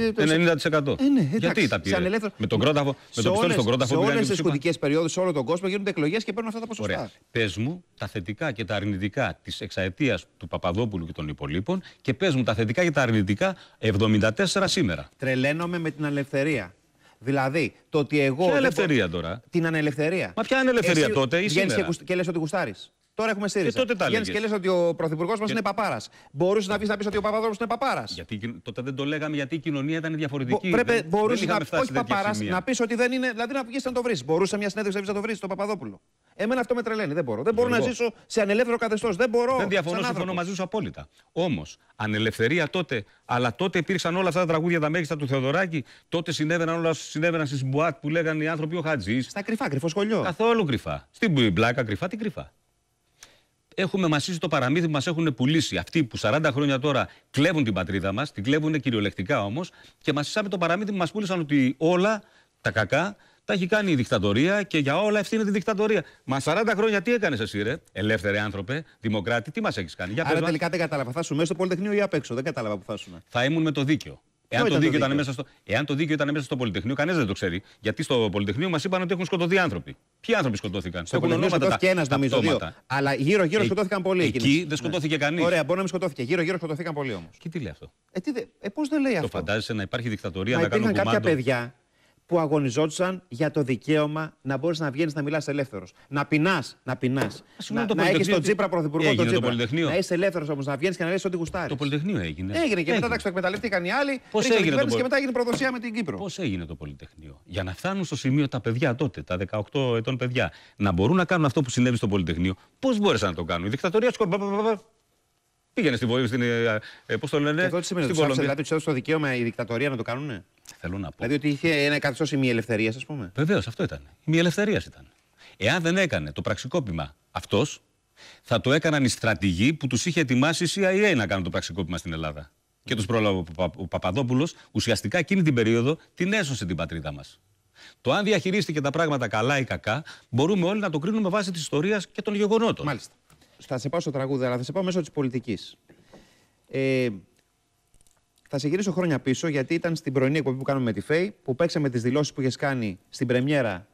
90%. Ναι, γιατί τα πήρε? Με τον κρόταφο, με το πιστόλι στον κρόταφο. Σε όλες τις χουντικές περιόδους, σε όλο τον κόσμο γίνονται εκλογές και παίρνουν αυτά τα ποσοστά. Ωραία. Πες μου τα θετικά και τα αρνητικά της εξαετίας του Παπαδόπουλου και των υπολείπων και πες μου τα θετικά και τα αρνητικά 74 σήμερα. Τρελαίνομαι με την ελευθερία. Δηλαδή, το ότι εγώ. Ποια ελευθερία τώρα? Την ανελευθερία. Μα ποια ανελευθερία τότε ή σήμερα? Και λες ότι γουστάρεις. Τώρα έχουμε ΣΥΡΙΖΑ. τότε τα βγαίνεις και λες ότι ο πρωθυπουργός μας είναι παπάρας. Μπορούσε να πεις ότι ο Παπαδόπουλος είναι παπάρας? Γιατί τότε δεν το λέγαμε, γιατί η κοινωνία ήταν διαφορετική. Μπορούσε να πει όχι παπάρας, να πεις ότι δεν είναι. Δηλαδή να βγεις να το βρεις. Μπορούσε μια συνέντευξη να το βρεις τον Παπαδόπουλο. Εμένα αυτό με τρελαίνει. Δεν μπορώ. Δεν μπορώ να ζήσω σε ανελεύθερο καθεστώς. Δεν μπορώ. Δεν διαφωνώ, συμφωνώ μαζί σου απόλυτα. Όμως, ανελευθερία τότε, αλλά τότε υπήρξαν όλα αυτά τα τραγούδια τα μέγιστα του Θεοδωράκη. Τότε συνέβαιναν όλα όσα συνέβαιναν στις μπουάτ που λέγανε οι άνθρωποι ο Χατζής. Στα κρυφά, κρυφό σχολείο. Καθόλου κρυφά. Στην πλάκα κρυφά, τι κρυφά? Έχουμε μασίσει το παραμύθι που μας έχουν πουλήσει. Αυτοί που 40 χρόνια τώρα κλέβουν την πατρίδα μας, την κλέβουν κυριολεκτικά όμως, και μασίσαμε το παραμύθι που μας πούλησαν ότι όλα τα κακά τα έχει κάνει η δικτατορία και για όλα ευθύνεται η δικτατορία. Μα 40 χρόνια τι έκανες εσύ, ρε, ελεύθερε άνθρωπε, δημοκράτη, τι μας έχεις κάνει? Άρα τελικά δεν κατάλαβα. Θα ήσουν μέσα στο Πολυτεχνείο ή απ' έξω? Δεν κατάλαβα που θα ήσουν. Θα ήμουν με το δίκαιο. Εάν το δίκαιο ήταν μέσα στο Πολυτεχνείο, κανένας δεν το ξέρει. Γιατί στο Πολυτεχνείο μας είπαν ότι έχουν σκοτωθεί άνθρωποι. Ποιοι άνθρωποι σκοτώθηκαν? Στο Πολυτεχνείο σκοτώθηκε ένας, νομίζω. Αλλά γύρω-γύρω σκοτώθηκαν πολλοί. Εκεί δεν σκοτώθηκε κανείς. Ωραία, μπορεί να μην σκοτώθηκε. Γύρω-γύρω σκοτώθηκαν πολλοί όμως. Και τι λέει αυτό? Πώς δεν λέει αυτό? Το φαντάζεσαι να υπάρχει δικτατορία, να κάνουν κουμάντο? Υπήρχαν κάποια παιδιά που αγωνιζόντουσαν για το δικαίωμα να μπορείς να βγαίνεις να μιλάς ελεύθερος. Να πεινάς. Να έχεις τον Τσίπρα πρωθυπουργό, τον Τσίπρα. Να είσαι ελεύθερος όμως, να βγαίνεις και να λες ό,τι γουστάρεις. Το Πολυτεχνείο έγινε. Έγινε και μετά το εκμεταλλευτήκαν οι άλλοι. Πώς έγινε και μετά έγινε προδοσία με την Κύπρο. Πώς έγινε το Πολυτεχνείο? Για να φτάνουν στο σημείο τα παιδιά τότε, τα 18 ετών παιδιά, να μπορούν να κάνουν αυτό που συνέβη στο Πολυτεχνείο, πώς μπόρεσαν να το κάνουν? Η δικτατορία πήγαινε στην Βολιβία, πώς το λένε? Αυτό τι σημαίνει? Δηλαδή τους έδωσε το δικαίωμα η δικτατορία να το κάνουνε? Θέλω να πω. Δηλαδή ότι είχε ένα καθεστώς ημιελευθερίας, ας πούμε. Βεβαίως, αυτό ήταν. Ημιελευθερίας ήταν. Εάν δεν έκανε το πραξικόπημα αυτός, θα το έκαναν οι στρατηγοί που τους είχε ετοιμάσει η CIA να κάνουν το πραξικόπημα στην Ελλάδα. Και τους πρόλαβε ο Παπαδόπουλος, ουσιαστικά εκείνη την περίοδο την έσωσε την πατρίδα μας. Το αν διαχειρίστηκε τα πράγματα καλά ή κακά, μπορούμε όλοι να το κρίνουμε βάσει της ιστορίας και των γεγονότων. Μάλιστα. Θα σε πάω στο τραγούδι, αλλά θα σε πάω μέσω της πολιτικής. Θα σε γυρίσω χρόνια πίσω, γιατί ήταν στην πρωινή εκπομπή που κάνουμε με τη ΦΕΗ, που παίξαμε τις δηλώσεις που είχες κάνει στην πρεμιέρα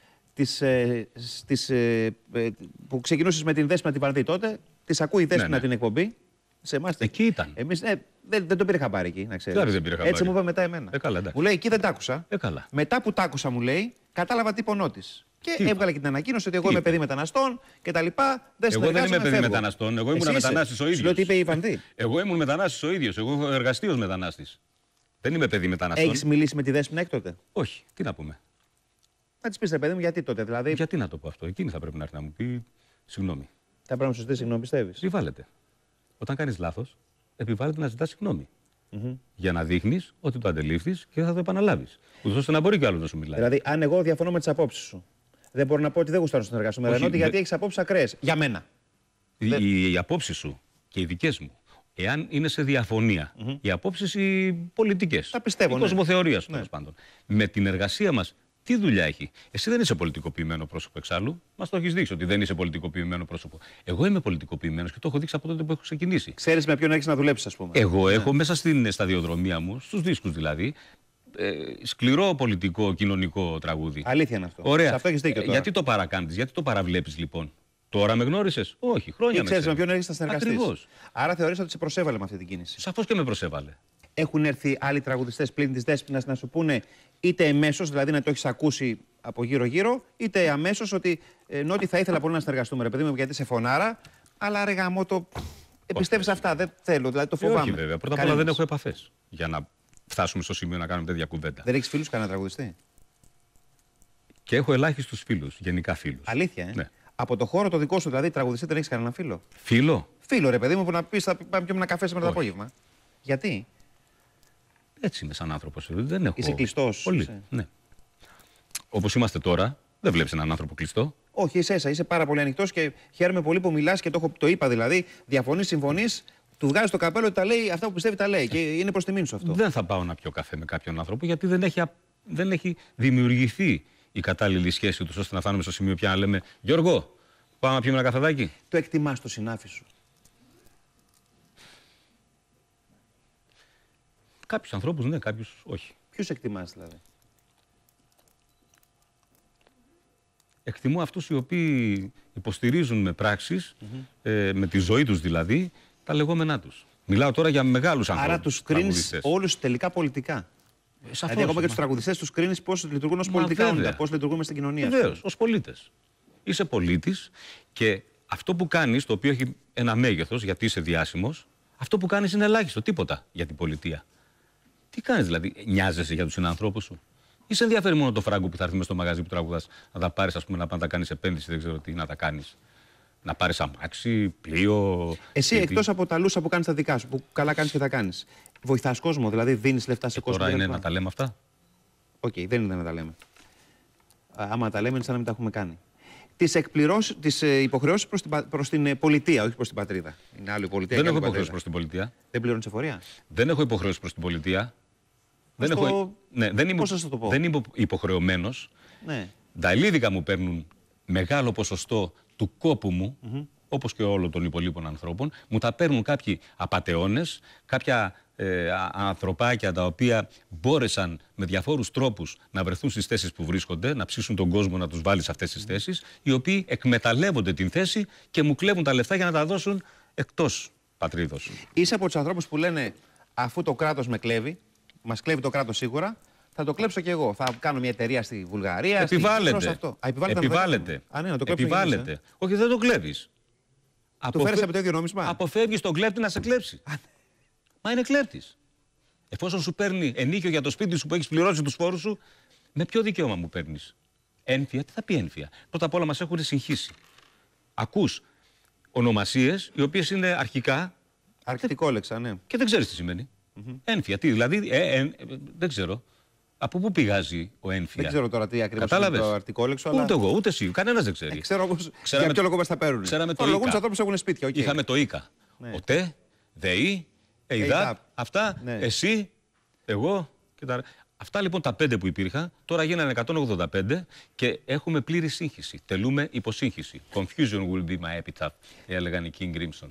που ξεκινούσες με την Δέσποινα την Παρδή τότε. Τις ακούει η Δέσποινα την εκπομπή. Σε εμάς, εκεί ήταν. Εμείς δεν το πήρε χαμπάρι εκεί, να ξέρεις. Δεν πήρε χαμπάρι. Έτσι μου είπε μετά εμένα. Μου λέει εκεί δεν τ' άκουσα. Μετά που τ' άκουσα, μου λέει, κατάλαβα τι πονώ της. Και έβγαλε και την ανακοίνωση ότι εγώ είμαι παιδί μεταναστών και τα λοιπά. Εγώ δεν είμαι παιδί μεταναστών. Εγώ ήμουν μετανάστης ο ίδιος. Σου λέω τι είπε η Βανδύ. Εγώ ήμουν μετανάστης ο ίδιος. Εγώ έχω εργαστεί ως μετανάστης. Δεν είμαι παιδί μεταναστών. Έχεις μιλήσει με τη Δέσποινα έκτοτε? Όχι. Τι να πούμε? Να της πεις, ρε παιδί μου, γιατί τότε δηλαδή? Γιατί να το πω αυτό? Εκείνη θα πρέπει να έρθει να μου πει συγγνώμη. Θα πρέπει να μου σωστεί συγγνώμη, πιστεύεις? Επιβάλλεται. Όταν κάνεις λάθος, επιβάλλεται να ζητάς συγγνώμη. Για να δείχνεις ότι το αντελήφθης και θα το επαναλάβεις. Ούτως ώστε να μπορεί κι άλλο να σου μιλάει. Δηλαδή, αν εγώ διαφωνώ με τις απόψεις σου, δεν μπορώ να πω ότι δεν γουστάρω να συνεργαστούμε με Ρενότη, γιατί έχεις απόψεις ακραίες. Για μένα. Οι απόψεις σου και οι δικές μου, εάν είναι σε διαφωνία, οι απόψεις οι πολιτικές, τα πιστεύω, η κοσμοθεωρία σου τέλος πάντων, με την εργασία μας, τι δουλειά έχει? Εσύ δεν είσαι πολιτικοποιημένο πρόσωπο εξάλλου. Μας το έχεις δείξει ότι δεν είσαι πολιτικοποιημένο πρόσωπο. Εγώ είμαι πολιτικοποιημένος και το έχω δείξει από τότε που έχω ξεκινήσει. Ξέρεις με ποιον έχεις να δουλέψεις, ας πούμε? Εγώ έχω μέσα στην σταδιοδρομία μου, στους δίσκους δηλαδή, σκληρό πολιτικό, κοινωνικό τραγούδι. Αλήθεια είναι αυτό. Ωραία. Σε αυτό έχεις δίκιο τώρα. Γιατί το παρακάνεις, γιατί το παραβλέπεις λοιπόν? Τώρα με γνώρισες? Όχι, χρόνια με ξέρεις με ποιον έχεις να συνεργαστείς. Ακριβώς. Άρα θεωρείς ότι σε προσέβαλε με αυτή την κίνηση? Σαφώς και με προσέβαλε. Έχουν έρθει άλλοι τραγουδιστές πλην της Δέσποινας να σου πούνε είτε εμέσως, δηλαδή να το έχεις ακούσει από γύρω-γύρω, είτε αμέσως ότι Νότι θα ήθελα πολύ να συνεργαστούμε, ρε παιδί μου, γιατί σε φωνάρα, αλλά ρε γαμώτο, Πιστεύεις αυτά, δεν θέλω, δηλαδή το φοβάμαι. Όχι βέβαια. Πρώτα απ' όλα δεν έχω επαφές για να φτάσουμε στο σημείο να κάνουμε τέτοια κουβέντα. Δεν έχεις φίλους κανένα τραγουδιστή? Και έχω ελάχιστους φίλους, γενικά φίλους. Αλήθεια, Ναι. Από το χώρο το δικό σου, δηλαδή τραγουδιστή, δεν έχεις κανένα φίλο? Φίλο. Φίλο, ρε παιδί μου, που να πεις θα πάμε πιούμε ένα καφέ σήμερα το απόγευμα. Γιατί? Έτσι είμαι σαν άνθρωπος. Δεν έχω... Είσαι κλειστός? Πολύ. Είσαι. Ναι. Όπως είμαστε τώρα, δεν βλέπεις έναν άνθρωπο κλειστό. Όχι, είσαι πάρα πολύ ανοιχτός και χαίρομαι πολύ που μιλάς και το είπα δηλαδή. Διαφωνείς, συμφωνείς, του βγάζεις το καπέλο και τα λέει αυτά που πιστεύει, τα λέει. Και είναι προς τιμήν σου αυτό. Δεν θα πάω να πιω καφέ με κάποιον άνθρωπο γιατί δεν έχει δημιουργηθεί η κατάλληλη σχέση του ώστε να φτάνουμε στο σημείο πια να λέμε Γιώργο, πάμε να πιούμε ένα καφεδάκι. Το εκτιμάς το συνάφι σου? Κάποιους ανθρώπους ναι, κάποιους όχι. Ποιους εκτιμάς δηλαδή? Εκτιμώ αυτούς οι οποίοι υποστηρίζουν με πράξεις, με τη ζωή τους δηλαδή, τα λεγόμενά τους. Μιλάω τώρα για μεγάλους ανθρώπους. Άρα τους κρίνεις όλους τελικά πολιτικά. Σαφώς. Δηλαδή, ακόμα και τους τραγουδιστές τους κρίνεις πώς λειτουργούν ως πολιτικά όντα, πώς λειτουργούν μες στην κοινωνία. Βεβαίως, ως πολίτες. Είσαι πολίτης και αυτό που κάνεις, το οποίο έχει ένα μέγεθος, γιατί είσαι διάσημος, αυτό που κάνεις είναι ελάχιστο, τίποτα για την πολιτεία. Τι κάνεις δηλαδή, νοιάζεσαι για τους συνανθρώπους σου? Ή σε ενδιαφέρει μόνο το φράγκο που θα έρθει μες στο μαγαζί που τραγουδάς, να τα πάρεις, ας πούμε, να πάνε να κάνεις επένδυση, δεν ξέρω τι, να τα κάνεις. Να πάρεις αμάξι, πλοίο. Εσύ, εκτός από τα λούσα που κάνεις τα δικά σου, που καλά κάνεις και τα κάνεις, βοηθάς κόσμο, δηλαδή δίνεις λεφτά σε κόσμο? Τώρα είναι να τα λέμε αυτά. Οκ, δεν είναι να τα λέμε. Άμα τα λέμε, είναι σαν να μην τα έχουμε κάνει. Τις υποχρεώσεις προς την πολιτεία, όχι προς την πατρίδα. Είναι άλλο η πολιτεία. Δεν έχω υποχρεώσεις προς την πολιτεία. Δεν πληρώνεις εφορία? Δεν έχω υποχρεώσεις προς την πολιτεία. Δεν είμαι υποχρεωμένος. Ναι. Τα ελλείδικα μου παίρνουν μεγάλο ποσοστό του κόπου μου, όπως και όλων των υπολείπων ανθρώπων. Μου τα παίρνουν κάποιοι απατεώνες, κάποια ανθρωπάκια τα οποία μπόρεσαν με διαφόρους τρόπους να βρεθούν στις θέσεις που βρίσκονται, να ψήσουν τον κόσμο να τους βάλει σε αυτές τις θέσεις, οι οποίοι εκμεταλλεύονται την θέση και μου κλέβουν τα λεφτά για να τα δώσουν εκτός πατρίδος. Είσαι από τους ανθρώπους που λένε αφού το κράτος με κλέβει, μας κλέβει το κράτος σίγουρα, θα το κλέψω κι εγώ. Θα κάνω μια εταιρεία στη Βουλγαρία. Επιβάλλεται. Επιβάλλεται. Επιβάλλεται. Όχι, δεν το κλέβεις. Του φέρεσαι με το ίδιο νόμισμα. Αποφεύγεις τον κλέπτη να σε κλέψει. Μα είναι κλέπτης. Εφόσον σου παίρνει ενίκιο για το σπίτι σου που έχεις πληρώσει τους φόρους σου, με ποιο δικαίωμα μου παίρνεις? Ένφια, τι θα πει ένφια? Πρώτα απ' όλα μας έχουν συγχύσει. Ακούς ονομασίες οι οποίες είναι αρχικά. Αρκτικόλεξα, ναι. Και δεν ξέρεις τι σημαίνει. Ένφια, τι, δηλαδή, δεν ξέρω. Από πού πηγάζει ο ένφια? Δεν ξέρω τώρα τι ακριβώς είναι το αρτικόλεξο. Ούτε αλλά... εγώ, ούτε εσύ. Κανένας δεν ξέρει. Ξέρω όμως για ποιο λόγο μας τα παίρνουν. Φορολογούν τους ανθρώπους που έχουν σπίτια. Okay. Είχαμε το ΙΚΑ. Ναι. Ο ΤΕ, ΔΕΗ, ΕΙΔΑΠ, αυτά, ναι. Εσύ, εγώ και τα... Αυτά λοιπόν τα 5 που υπήρχαν, τώρα γίνανε 185 και έχουμε πλήρη σύγχυση. Τελούμε υποσύγχυση. Confusion will be my epitaph, έλεγαν οι King Crimson.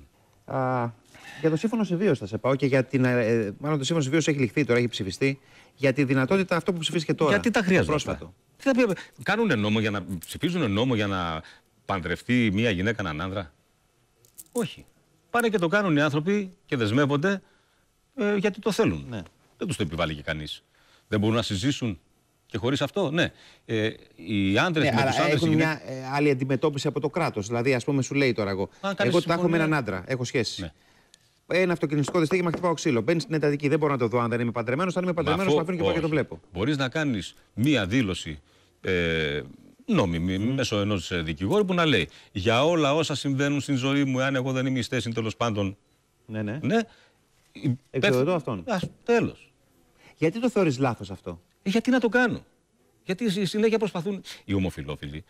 Για το σύμφωνο συμβίωση θα σε πάω και για την. Μάλλον το σύμφωνο συμβίωση έχει ληχθεί τώρα, έχει ψηφιστεί. Για τη δυνατότητα αυτό που ψηφίστηκε τώρα. Γιατί τα χρειάζονται? Πρόσφατο. Τι θα πει, κάνουν νόμο για να ψηφίζουν νόμο για να παντρευτεί μία γυναίκα έναν άνδρα? Όχι. Πάνε και το κάνουν οι άνθρωποι και δεσμεύονται γιατί το θέλουν. Ναι. Δεν τους το επιβάλλει και κανείς. Δεν μπορούν να συζήσουν και χωρίς αυτό? Ναι. Οι άντρες με τους άντρες. Έχουν μια άλλη αντιμετώπιση από το κράτος. Δηλαδή, ας πούμε, σου λέει τώρα εγώ τα έχω με έναν άντρα, έχω σχέση. Ναι. Ένα αυτοκινητικό δυστύχημα, χτυπάω ξύλο. Μπαίνει στην εντατική. Δεν μπορώ να το δω αν δεν είμαι παντρεμένος. Αν είμαι παντρεμένος, με αφήνω και πάω και το βλέπω. Μπορείς να κάνεις μία δήλωση νόμιμη μέσω ενός δικηγόρου που να λέει για όλα όσα συμβαίνουν στην ζωή μου, εάν εγώ δεν είμαι εις θέση τέλος πάντων. Ναι. Εξοδοτώ αυτόν. Τέλος. Γιατί το θεωρείς λάθος αυτό? Γιατί να το κάνω? Γιατί συνέχεια προσπαθούν οι ομοφυλόφιλοι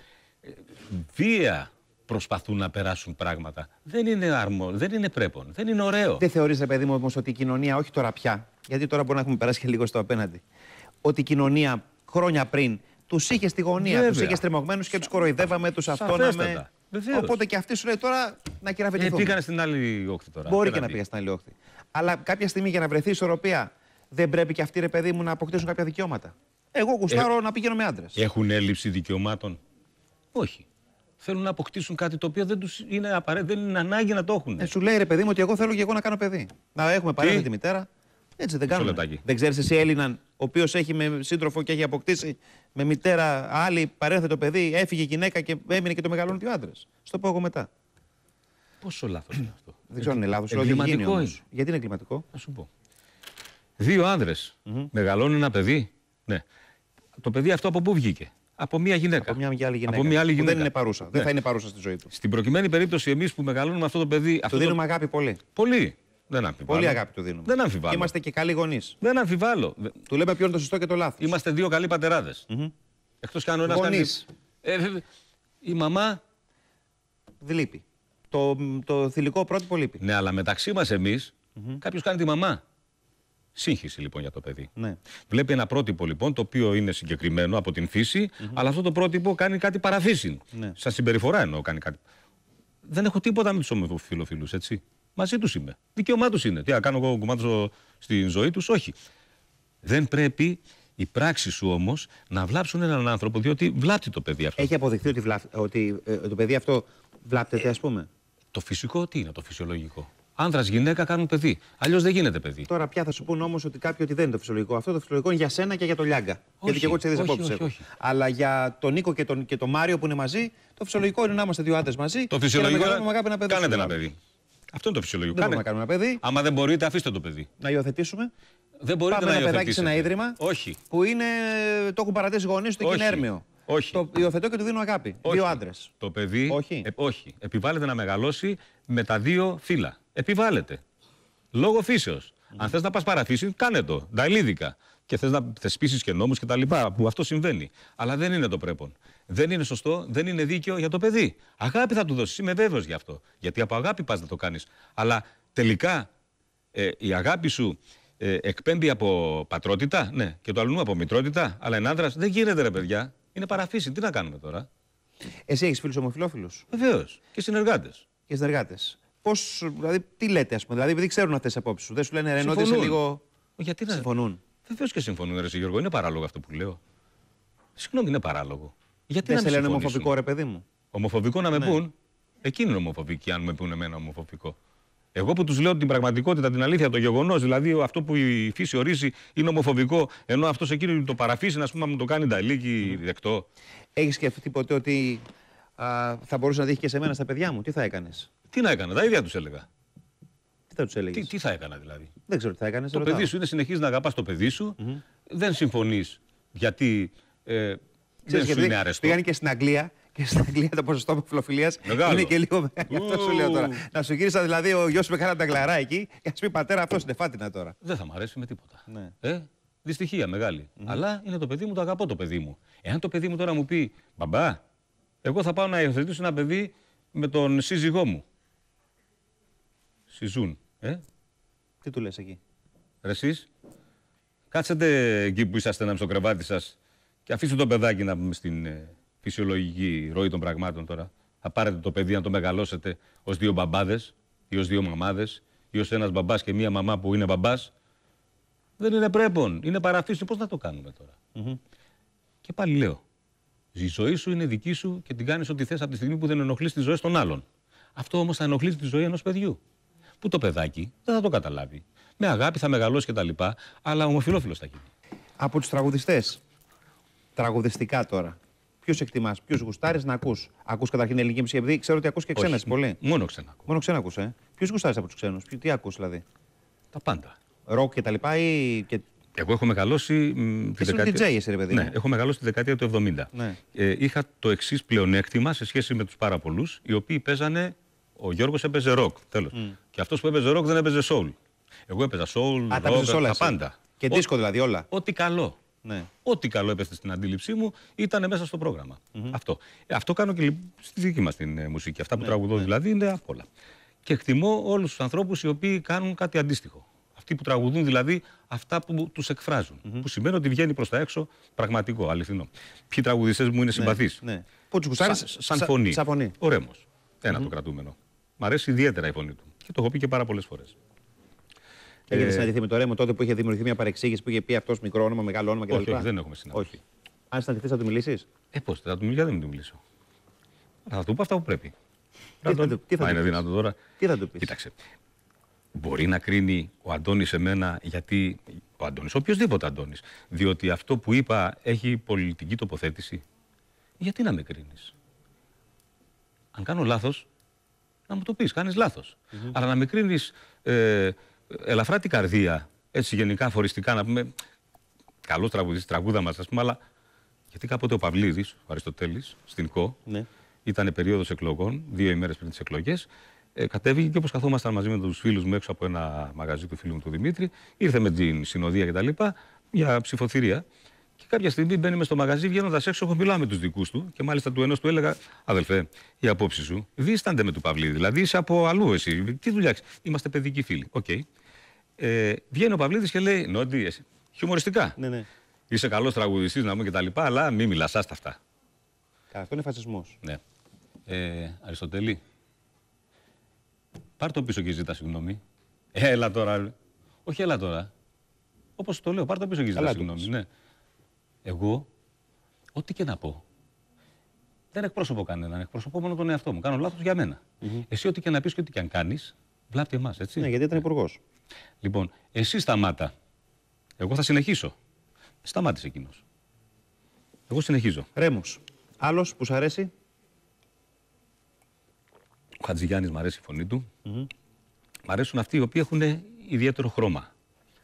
βία. Προσπαθούν να περάσουν πράγματα. Δεν είναι πρέπον. Δεν είναι ωραίο. Δεν θεωρείς, ρε παιδί μου, όμως ότι η κοινωνία, όχι τώρα πια, γιατί τώρα μπορεί να έχουμε περάσει και λίγο στο απέναντι, ότι η κοινωνία χρόνια πριν τους είχε στη γωνία, τους είχε στριμωγμένους και τους κοροϊδεύαμε, τους αυτόναμε. Οπότε και αυτοί σου λέει τώρα να κυραφετηθούν. Πήγανε στην άλλη όχθη τώρα. Μπορεί και να πήγα στην άλλη όχθη. Αλλά κάποια στιγμή για να βρεθεί ισορροπία, δεν πρέπει και αυτοί, ρε παιδί μου, να αποκτήσουν κάποια δικαιώματα? Εγώ γουστάρω να πηγαίνω με άντρες. Έχουν έλλειψη δικαιωμάτων? Όχι. Θέλουν να αποκτήσουν κάτι το οποίο δεν τους είναι απαραίτητο, δεν είναι ανάγκη να το έχουν. Σου λέει, ρε παιδί μου, ότι εγώ θέλω και εγώ να κάνω παιδί. Να έχουμε παρένθετη μητέρα. Έτσι δεν κάνουμε. Δεν ξέρεις εσύ Έλληναν, ο οποίος έχει με σύντροφο και έχει αποκτήσει με μητέρα άλλη παρένθετο παιδί, έφυγε η γυναίκα και έμεινε και το μεγαλώνει ο άντρας? Στο πω εγώ μετά. Πόσο λάθος είναι αυτό? Δεν ξέρω αν είναι λάθος. Εγκληματικό είναι. Γιατί είναι εγκληματικό? Να σου πω. Δύο άνδρες μεγαλώνουν ένα παιδί. Ναι. Το παιδί αυτό από πού βγήκε? Από μια γυναίκα. Από μια άλλη γυναίκα. Από μια άλλη Που γυναίκα. δεν είναι παρούσα. Δεν θα είναι παρούσα στη ζωή του. Στην προκειμένη περίπτωση, εμείς που μεγαλώνουμε αυτό το παιδί. Του δίνουμε αγάπη πολύ. Πολύ. Δεν αμφιβάλλω. Πολύ αγάπη του δίνουμε. Δεν αμφιβάλλω. Είμαστε και καλοί γονείς. Δεν αμφιβάλλω. Του λέμε ποιο είναι το σωστό και το λάθος. Είμαστε δύο καλοί πατεράδες. Εκτός κι αν ο ένας κάνει. Η μαμά. Λείπει. Το θηλυκό πρότυπο λείπει. Ναι, αλλά μεταξύ μας εμείς, κάποιος κάνει τη μαμά. Σύγχυση λοιπόν για το παιδί. Ναι. Βλέπει ένα πρότυπο λοιπόν το οποίο είναι συγκεκριμένο από την φύση, αλλά αυτό το πρότυπο κάνει κάτι παραφύσιν. Ναι. Σαν συμπεριφορά εννοώ κάνει κάτι. Δεν έχω τίποτα με τους ομοφυλοφίλους, έτσι. Μαζί τους είμαι. Δικαίωμά τους είναι. Τι να κάνω εγώ κομμάτι στην ζωή τους? Όχι. Δεν πρέπει οι πράξεις σου όμως να βλάψουν έναν άνθρωπο, διότι βλάπτει το παιδί αυτό. Έχει αποδειχθεί ότι το παιδί αυτό βλάπτεται, ας πούμε. Το φυσικό τι είναι, το φυσιολογικό? Άνδρας, γυναίκα κάνουν παιδί. Αλλιώς δεν γίνεται παιδί. Τώρα πια θα σου πούνε όμως ότι κάποιοι ότι δεν είναι το φυσιολογικό. Αυτό το φυσιολογικό είναι για σένα και για τον Λιάγκα. Γιατί και εγώ τις ίδιες απόψεις έχω. Αλλά για τον Νίκο και τον Μάριο που είναι μαζί, το φυσιολογικό είναι να είμαστε δύο άντρες μαζί. Το φυσιολογικό είναι ένα παιδί. Κάνετε ένα παιδί. Αυτό είναι το φυσιολογικό. Δεν μπορούμε να κάνουμε ένα παιδί. Άμα δεν μπορείτε, αφήστε το παιδί. Να υιοθετήσουμε. Δεν μπορείτε Πάμε να ένα παιδάκι υιοθετήσετε. σε ένα ίδρυμα. Όχι. Που το έχουν παρατήσει γονείς του και είναι έρμεο. Όχι. Το υιοθετώ και του δίνω αγάπη. Όχι. Δύο άντρες. Το παιδί. Όχι. Όχι. Επιβάλλεται να μεγαλώσει με τα δύο φύλλα. Επιβάλλεται. Λόγω φύσεως. Αν θες να πας παραφύση, κάνε το. Νταλίδικα. Και θες να θεσπίσεις και νόμους και τα λοιπά, που αυτό συμβαίνει. Αλλά δεν είναι το πρέπον. Δεν είναι σωστό, δεν είναι δίκαιο για το παιδί. Αγάπη θα του δώσεις. Είμαι βέβαιος γι' αυτό. Γιατί από αγάπη πας να το κάνεις. Αλλά τελικά η αγάπη σου εκπέμπει από πατρότητα, ναι, και το αλλού από μητρότητα, αλλά είναι άντρας. Δεν γίνεται, ρε παιδιά. Είναι παραφύση. Τι να κάνουμε τώρα? Εσύ έχεις φίλους ομοφυλόφιλους? Βεβαίως. Και συνεργάτες. Και συνεργάτες. Πώς, δηλαδή, τι λέτε, ας πούμε, δηλαδή, επειδή ξέρουν αυτές τις απόψεις σου, δεν σου λένε ενώ είσαι λίγο. Γιατί να συμφωνούν? Βεβαίως και συμφωνούν, ρε Γιώργο. Είναι παράλογο αυτό που λέω. Συγγνώμη, είναι παράλογο. Γιατί δεν να σε λένε συμφωνήσουν? ομοφοβικό, ρε παιδί μου? Ομοφοβικό να με πούν. Εκείνοι είναι ομοφοβικοί, αν με πούν εμένα ομοφοβικό. Εγώ που τους λέω την πραγματικότητα, την αλήθεια, το γεγονός, δηλαδή αυτό που η φύση ορίζει είναι ομοφοβικό, ενώ αυτός εκείνο το παραφύσει, να πούμε, μου το κάνει νταλίκι δεκτό. Έχεις σκεφτεί ποτέ ότι θα μπορούσε να δείχνει και σε μένα στα παιδιά μου? Τι θα έκανες? Τι να έκανα, τα ίδια τους έλεγα. Τι θα τους έλεγες? Τι θα έκανα δηλαδή? Δεν ξέρω τι θα έκανες. Το παιδί σου είναι συνεχίζει να αγαπάς το παιδί σου, δεν συμφωνείς γιατί δεν σου είναι αρεστό. Πήγαν και στην Αγγλία. Και στην Αγγλία το ποσοστό ομοφυλοφιλίας είναι και λίγο μεγάλο. Αυτό σου λέω τώρα. Να σου γύρισα δηλαδή ο γιος σου με κάνα τα γλαρά εκεί και ας πει πατέρα, αυτός είναι φάτινα τώρα. Δεν θα μ' αρέσει με τίποτα. Ναι. Δυστυχία μεγάλη. Αλλά είναι το παιδί μου, το αγαπώ το παιδί μου. Εάν το παιδί μου τώρα μου πει, μπαμπά, εγώ θα πάω να υιοθετήσω ένα παιδί με τον σύζυγό μου. Συζούν. Τι του λες εκεί? Ρε εσείς, κάτσετε εκεί που είσαστε στο κρεβάτι σας και αφήστε το παιδάκι να πούμε στην φυσιολογική ροή των πραγμάτων τώρα. Θα πάρετε το παιδί να το μεγαλώσετε ως δύο μπαμπάδες ή ως δύο μαμάδες ή ως ένας μπαμπάς και μία μαμά που είναι μπαμπάς. Δεν είναι πρέπον, είναι παραφύσιο. Πώς να το κάνουμε τώρα? Και πάλι λέω, η ζωή σου είναι δική σου και την κάνεις ό,τι θες από τη στιγμή που δεν ενοχλείς τις ζωές των άλλων. Αυτό όμως θα ενοχλήσει τη ζωή ενός παιδιού. Που το παιδάκι δεν θα το καταλάβει. Με αγάπη θα μεγαλώσει κτλ. Αλλά ομοφυλόφιλος θα γίνει. Από τους τραγουδιστές, τραγουδιστικά τώρα, ποιους εκτιμάς, ποιους γουστάρεις να ακούς? Ακούς καταρχήν ελληνική μουσική, επειδή ξέρω ότι ακούς και ξένες πολύ. Μόνο ξένα. Μόνο ξένα ακούς, Ποιους γουστάρεις από τους ξένους, τι ακούς δηλαδή? Τα πάντα. Ροκ και τα λοιπά ή. Εγώ έχω μεγαλώσει. Τη δεκαετία. DJ, εσύ, ρε παιδί. Ναι, έχω μεγαλώσει τη δεκαετία του 70. Ναι. Είχα το εξής πλεονέκτημα σε σχέση με τους πάρα πολλούς, οι οποίοι παίζανε. Ο Γιώργος έπαιζε ροκ, τέλος. Και αυτός που έπαιζε ροκ δεν έπαιζε soul. Εγώ έπαιζα soul, rock, τα πάντα. Και δίσκο δηλαδή όλα. Ό,τι καλό. Ναι. Ό,τι καλό έπεσε στην αντίληψή μου ήταν μέσα στο πρόγραμμα. Αυτό κάνω και στη δική μας την μουσική. Αυτά που τραγουδώ δηλαδή είναι απ' όλα. Και εκτιμώ όλους τους ανθρώπους οι οποίοι κάνουν κάτι αντίστοιχο. Αυτοί που τραγουδούν δηλαδή αυτά που τους εκφράζουν. Που σημαίνει ότι βγαίνει προς τα έξω πραγματικό, αληθινό. Ποιοι τραγουδιστές μου είναι συμπαθείς? Ναι. Πού τους γουστάρεις? Σαν φωνή. Σαν φωνή. Ο Ρέμος. Ένα το κρατούμενο. Μ' αρέσει ιδιαίτερα η φωνή του. Και το έχω πει και πάρα πολλές φορές. Έχετε συναντηθεί με το Ρέμο τότε που είχε δημιουργηθεί μια παρεξήγηση που είχε πει αυτός μικρό όνομα, μεγάλο όνομα κτλ? Όχι, δεν έχουμε συναντηθεί. Όχι. Αν συναντηθείς θα του μιλήσεις? Πώς, θα του μιλήσω, δεν του μιλήσω. Θα του πω αυτά που πρέπει. Τι θα είναι δυνατό τώρα? Τι θα του πεις? Κοίταξε. Μπορεί να κρίνει ο Αντώνης εμένα γιατί. Ο Αντώνης, οποιοδήποτε Αντώνης. Διότι αυτό που είπα έχει πολιτική τοποθέτηση. Γιατί να με κρίνεις? Αν κάνω λάθος, να μου το πεις, κάνεις λάθος. Αλλά να με κρίνεις ελαφρά την καρδία, έτσι γενικά αφοριστικά, να πούμε καλός τραγουδιστής, τραγούδα μας, ας πούμε, αλλά γιατί κάποτε ο Παυλίδης, ο Αριστοτέλης, στην ΚΟ, ήταν περίοδος εκλογών, 2 ημέρες πριν τις εκλογές, κατέβηκε και όπως καθόμασταν μαζί με τους φίλους μου έξω από ένα μαγαζί του φίλου μου του Δημήτρη, ήρθε με την συνοδεία κτλ. Για ψηφοθυρία. Και κάποια στιγμή μπαίνει μες στο μαγαζί, βγαίνοντας έξω, εγώ μιλάω με τους δικούς του και μάλιστα του ενός του έλεγα: αδελφέ, η απόψη σου δίστανται με του Παυλίδη. Δηλαδή είσαι από αλλού εσύ. Τι δουλειά έχεις? Είμαστε παιδικοί φίλοι. Οκ. Βγαίνει ο Παυλίδης και λέει: Νόντι, εσύ. Χιουμοριστικά. Ναι. Είσαι καλός τραγουδιστής να πούμε κτλ. Αλλά μην μιλάς, άστα αυτά. Αυτό είναι φασισμός. Ναι. Αριστοτέλη, πάρ' το πίσω και ζητά συγγνώμη. Έλα τώρα. Όχι, έλα τώρα. Όπως το λέω, πάρ' το πίσω και ζητά συγγνώμη. Ναι. Εγώ, ό,τι και να πω, δεν εκπροσωπώ κανέναν. Εκπροσωπώ μόνο τον εαυτό μου. Κάνω λάθος για μένα. Εσύ, ό,τι και να πεις και ό,τι και αν κάνεις, βλάπτει εμάς, έτσι. Ναι, γιατί ήταν υπουργός. Λοιπόν, εσύ σταμάτα. Εγώ θα συνεχίσω. Σταμάτησε εκείνος. Εγώ συνεχίζω. Ρέμος. Άλλος που σου αρέσει? Ο Χατζηγιάννης, μ' αρέσει η φωνή του. Μ' αρέσουν αυτοί οι οποίοι έχουν ιδιαίτερο χρώμα.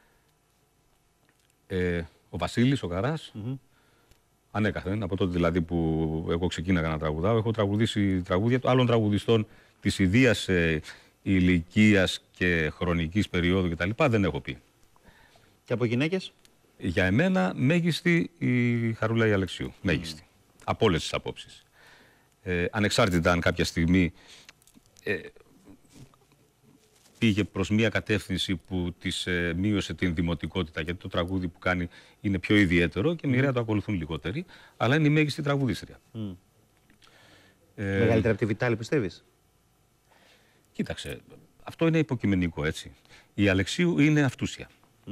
Ο Βασίλης, ο Καράς, ανέκαθεν, από τότε δηλαδή που εγώ ξεκίναγα να τραγουδάω, έχω τραγουδήσει τραγούδια άλλων τραγουδιστών της ιδίας ηλικίας και χρονικής περίοδου κτλ. Δεν έχω πει. Και από γυναίκες? Για εμένα μέγιστη η Χαρούλα η Αλεξίου. Μέγιστη. Από όλες τις απόψεις. Ανεξάρτητα αν κάποια στιγμή πήγε προς μια κατεύθυνση που της μείωσε την δημοτικότητα, γιατί το τραγούδι που κάνει είναι πιο ιδιαίτερο και μοιραία το ακολουθούν λιγότεροι, αλλά είναι η μέγιστη τραγουδίστρια. Μεγαλύτερα από τη Βιτάλη, πιστεύεις? Κοίταξε, αυτό είναι υποκειμενικό, έτσι. Η Αλεξίου είναι αυτούσια.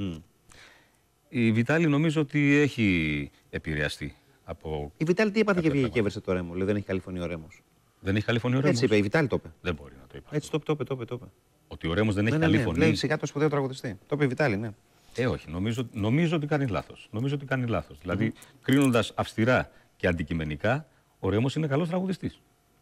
Η Βιτάλη νομίζω ότι έχει επηρεαστεί από... Η Βιτάλη τι έπαθε και βγήκε και έβρεσε το Ρέμο? Λέει δεν έχει καλή φωνή ο Ρέμος. Δεν έχει καλή φωνή ο Ρέμος. Έτσι είπε, η Βιτάλη το είπε. Δεν μπορεί να το είπε. Έτσι το είπε. Ότι ο Ρέμος δεν έχει καλή φωνή. Λέει σιγά το σπουδαίο τραγουδιστή. Το είπε η Βιτάλη, ναι. Όχι, νομίζω ότι κάνει λάθος. Δηλαδή, κρίνοντας αυστηρά και αντικειμενικά, ο Ρέμος είναι καλός τραγουδιστής.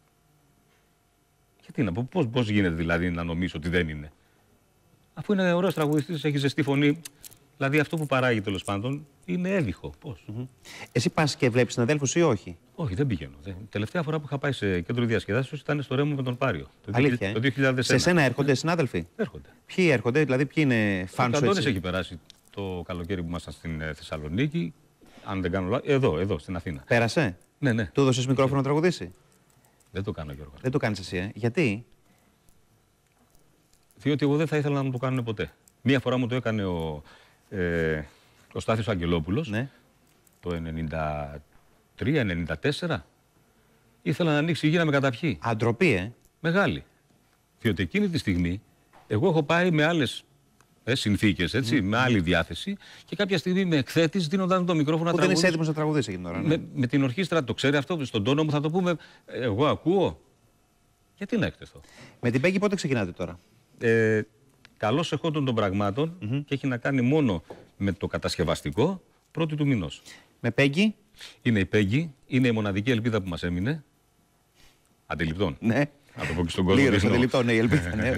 Γιατί να πω, πώς γίνεται δηλαδή να νομίζω ότι δεν είναι? Αφού είναι ωραίος τραγουδιστής, έχει ζεστή φωνή. Δηλαδή αυτό που παράγει τέλος πάντων είναι έβυχο. Πώς? Εσύ πας και βλέπεις συναδέλφους ή όχι? Όχι, δεν πηγαίνω. Τελευταία φορά που είχα πάει σε κέντρο διασκεδάσεως ήταν στο Ρέμο με τον Πάριο. Αλήθεια, το 2001. Σε σένα έρχονται συνάδελφοι? Έρχονται. Ποιοι έρχονται, δηλαδή ποιοι είναι φαν σου? Ο Αντώνης έχει περάσει το καλοκαίρι που ήμασταν στην Θεσσαλονίκη. Αν δεν κάνω λάθος, εδώ, στην Αθήνα. Πέρασε? Ναι. Του έδωσες μικρόφωνο να τραγουδήσει? Δεν το κάνω, Γιώργο. Δεν το κάνεις εσύ, Γιατί? Διότι εγώ δεν θα ήθελα να μου το κάνουν ποτέ. Μία φορά μου το έκανε ο Στάθης Αγγελόπουλος, το 93-94. Ήθελα να ανοίξει η γη να με καταπιεί. Αντροπή, Μεγάλη. Διότι εκείνη τη στιγμή εγώ έχω πάει με άλλες συνθήκες, έτσι, με άλλη διάθεση και κάποια στιγμή με εκθέτης δίνοντας το μικρόφωνο να τραγουδήσει. Δεν είσαι έτοιμος να τραγουδήσει εκείνη την ώρα. Με την ορχήστρα, το ξέρει αυτό, στον τόνο μου θα το πούμε. Εγώ ακούω. Γιατί να εκτεθώ? Με την Πέγγι πότε ξεκινάτε τώρα? Καλώς εχόντων των πραγμάτων και έχει να κάνει μόνο με το κατασκευαστικό 1η του μηνός. Με Πέγγι? Είναι η Πέγγι, είναι η μοναδική ελπίδα που μας έμεινε. Αντιληπτών. Ναι. Να το πω και στον κόσμο. Πλήρως αντιληπτών, ναι, η ελπίδα. Ναι,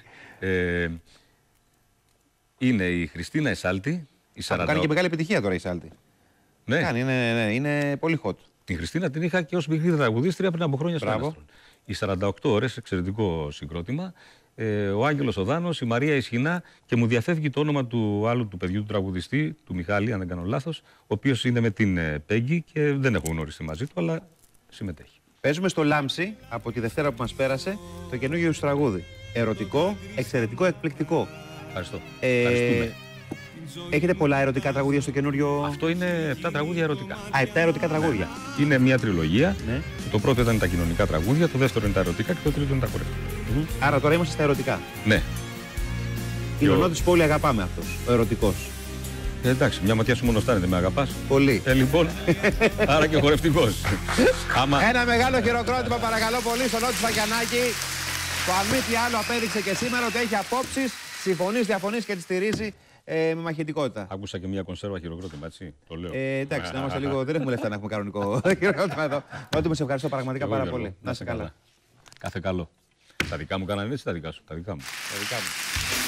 είναι η Χριστίνα Εσάλτη. Κάνει και μεγάλη επιτυχία τώρα η Εσάλτη. Ναι. Κάνει, είναι πολύ hot. Την Χριστίνα την είχα και ως μικρή τραγουδίστρια πριν από χρόνια στο Άστρον. Οι 48 ώρες, εξαιρετικό συγκρότημα. Ο Άγγελος Οδάνος, η Μαρία Ισχυνά και μου διαφεύγει το όνομα του άλλου του παιδιού του τραγουδιστή, του Μιχάλη, αν δεν κάνω λάθος, ο οποίος είναι με την Πέγγι και δεν έχω γνωριστεί μαζί του, αλλά συμμετέχει. Παίζουμε στο Λάμψη από τη Δευτέρα που μας πέρασε το καινούργιο σου τραγούδι. Ερωτικό, εξαιρετικό, εκπληκτικό. Ευχαριστώ. Ευχαριστούμε. Έχετε πολλά ερωτικά τραγούδια στο καινούριο? Αυτό είναι 7 τραγούδια ερωτικά. 7 ερωτικά τραγούδια. Είναι μια τριλογία. Ναι. Το πρώτο ήταν τα κοινωνικά τραγούδια, το δεύτερο είναι τα ερωτικά και το τρίτο είναι τα χορεύματα. Άρα τώρα είμαστε στα ερωτικά. Ναι. Είναι ο Νότης που όλοι αγαπάμε αυτός, ο ερωτικός. Εντάξει, μια ματιά σου μόνο στάνεται, με αγαπάς. Πολύ. Λοιπόν, άρα και χορευτικός. Ένα μεγάλο χειροκρότημα παρακαλώ πολύ στον Νότι Σφακιανάκη. Το αν μη τι άλλο απέδειξε και σήμερα ότι έχει απόψεις, συμφωνείς, διαφωνείς και τις στηρίζει με μαχητικότητα. Άκουσα και μια κονσέρβα χειροκρότημα, έτσι. Το λέω. Εντάξει, να είμαστε λίγο. Δεν έχουμε λεφτά να έχουμε κανονικό χειροκρότημα εδώ. Νότι, σε ευχαριστώ πραγματικά πάρα πολύ. Να είσαι καλά. Κάθε καλό. Τα δικά μου κάνανε έτσι, τα δικά σου. Τα δικά μου. Τα δικά μου.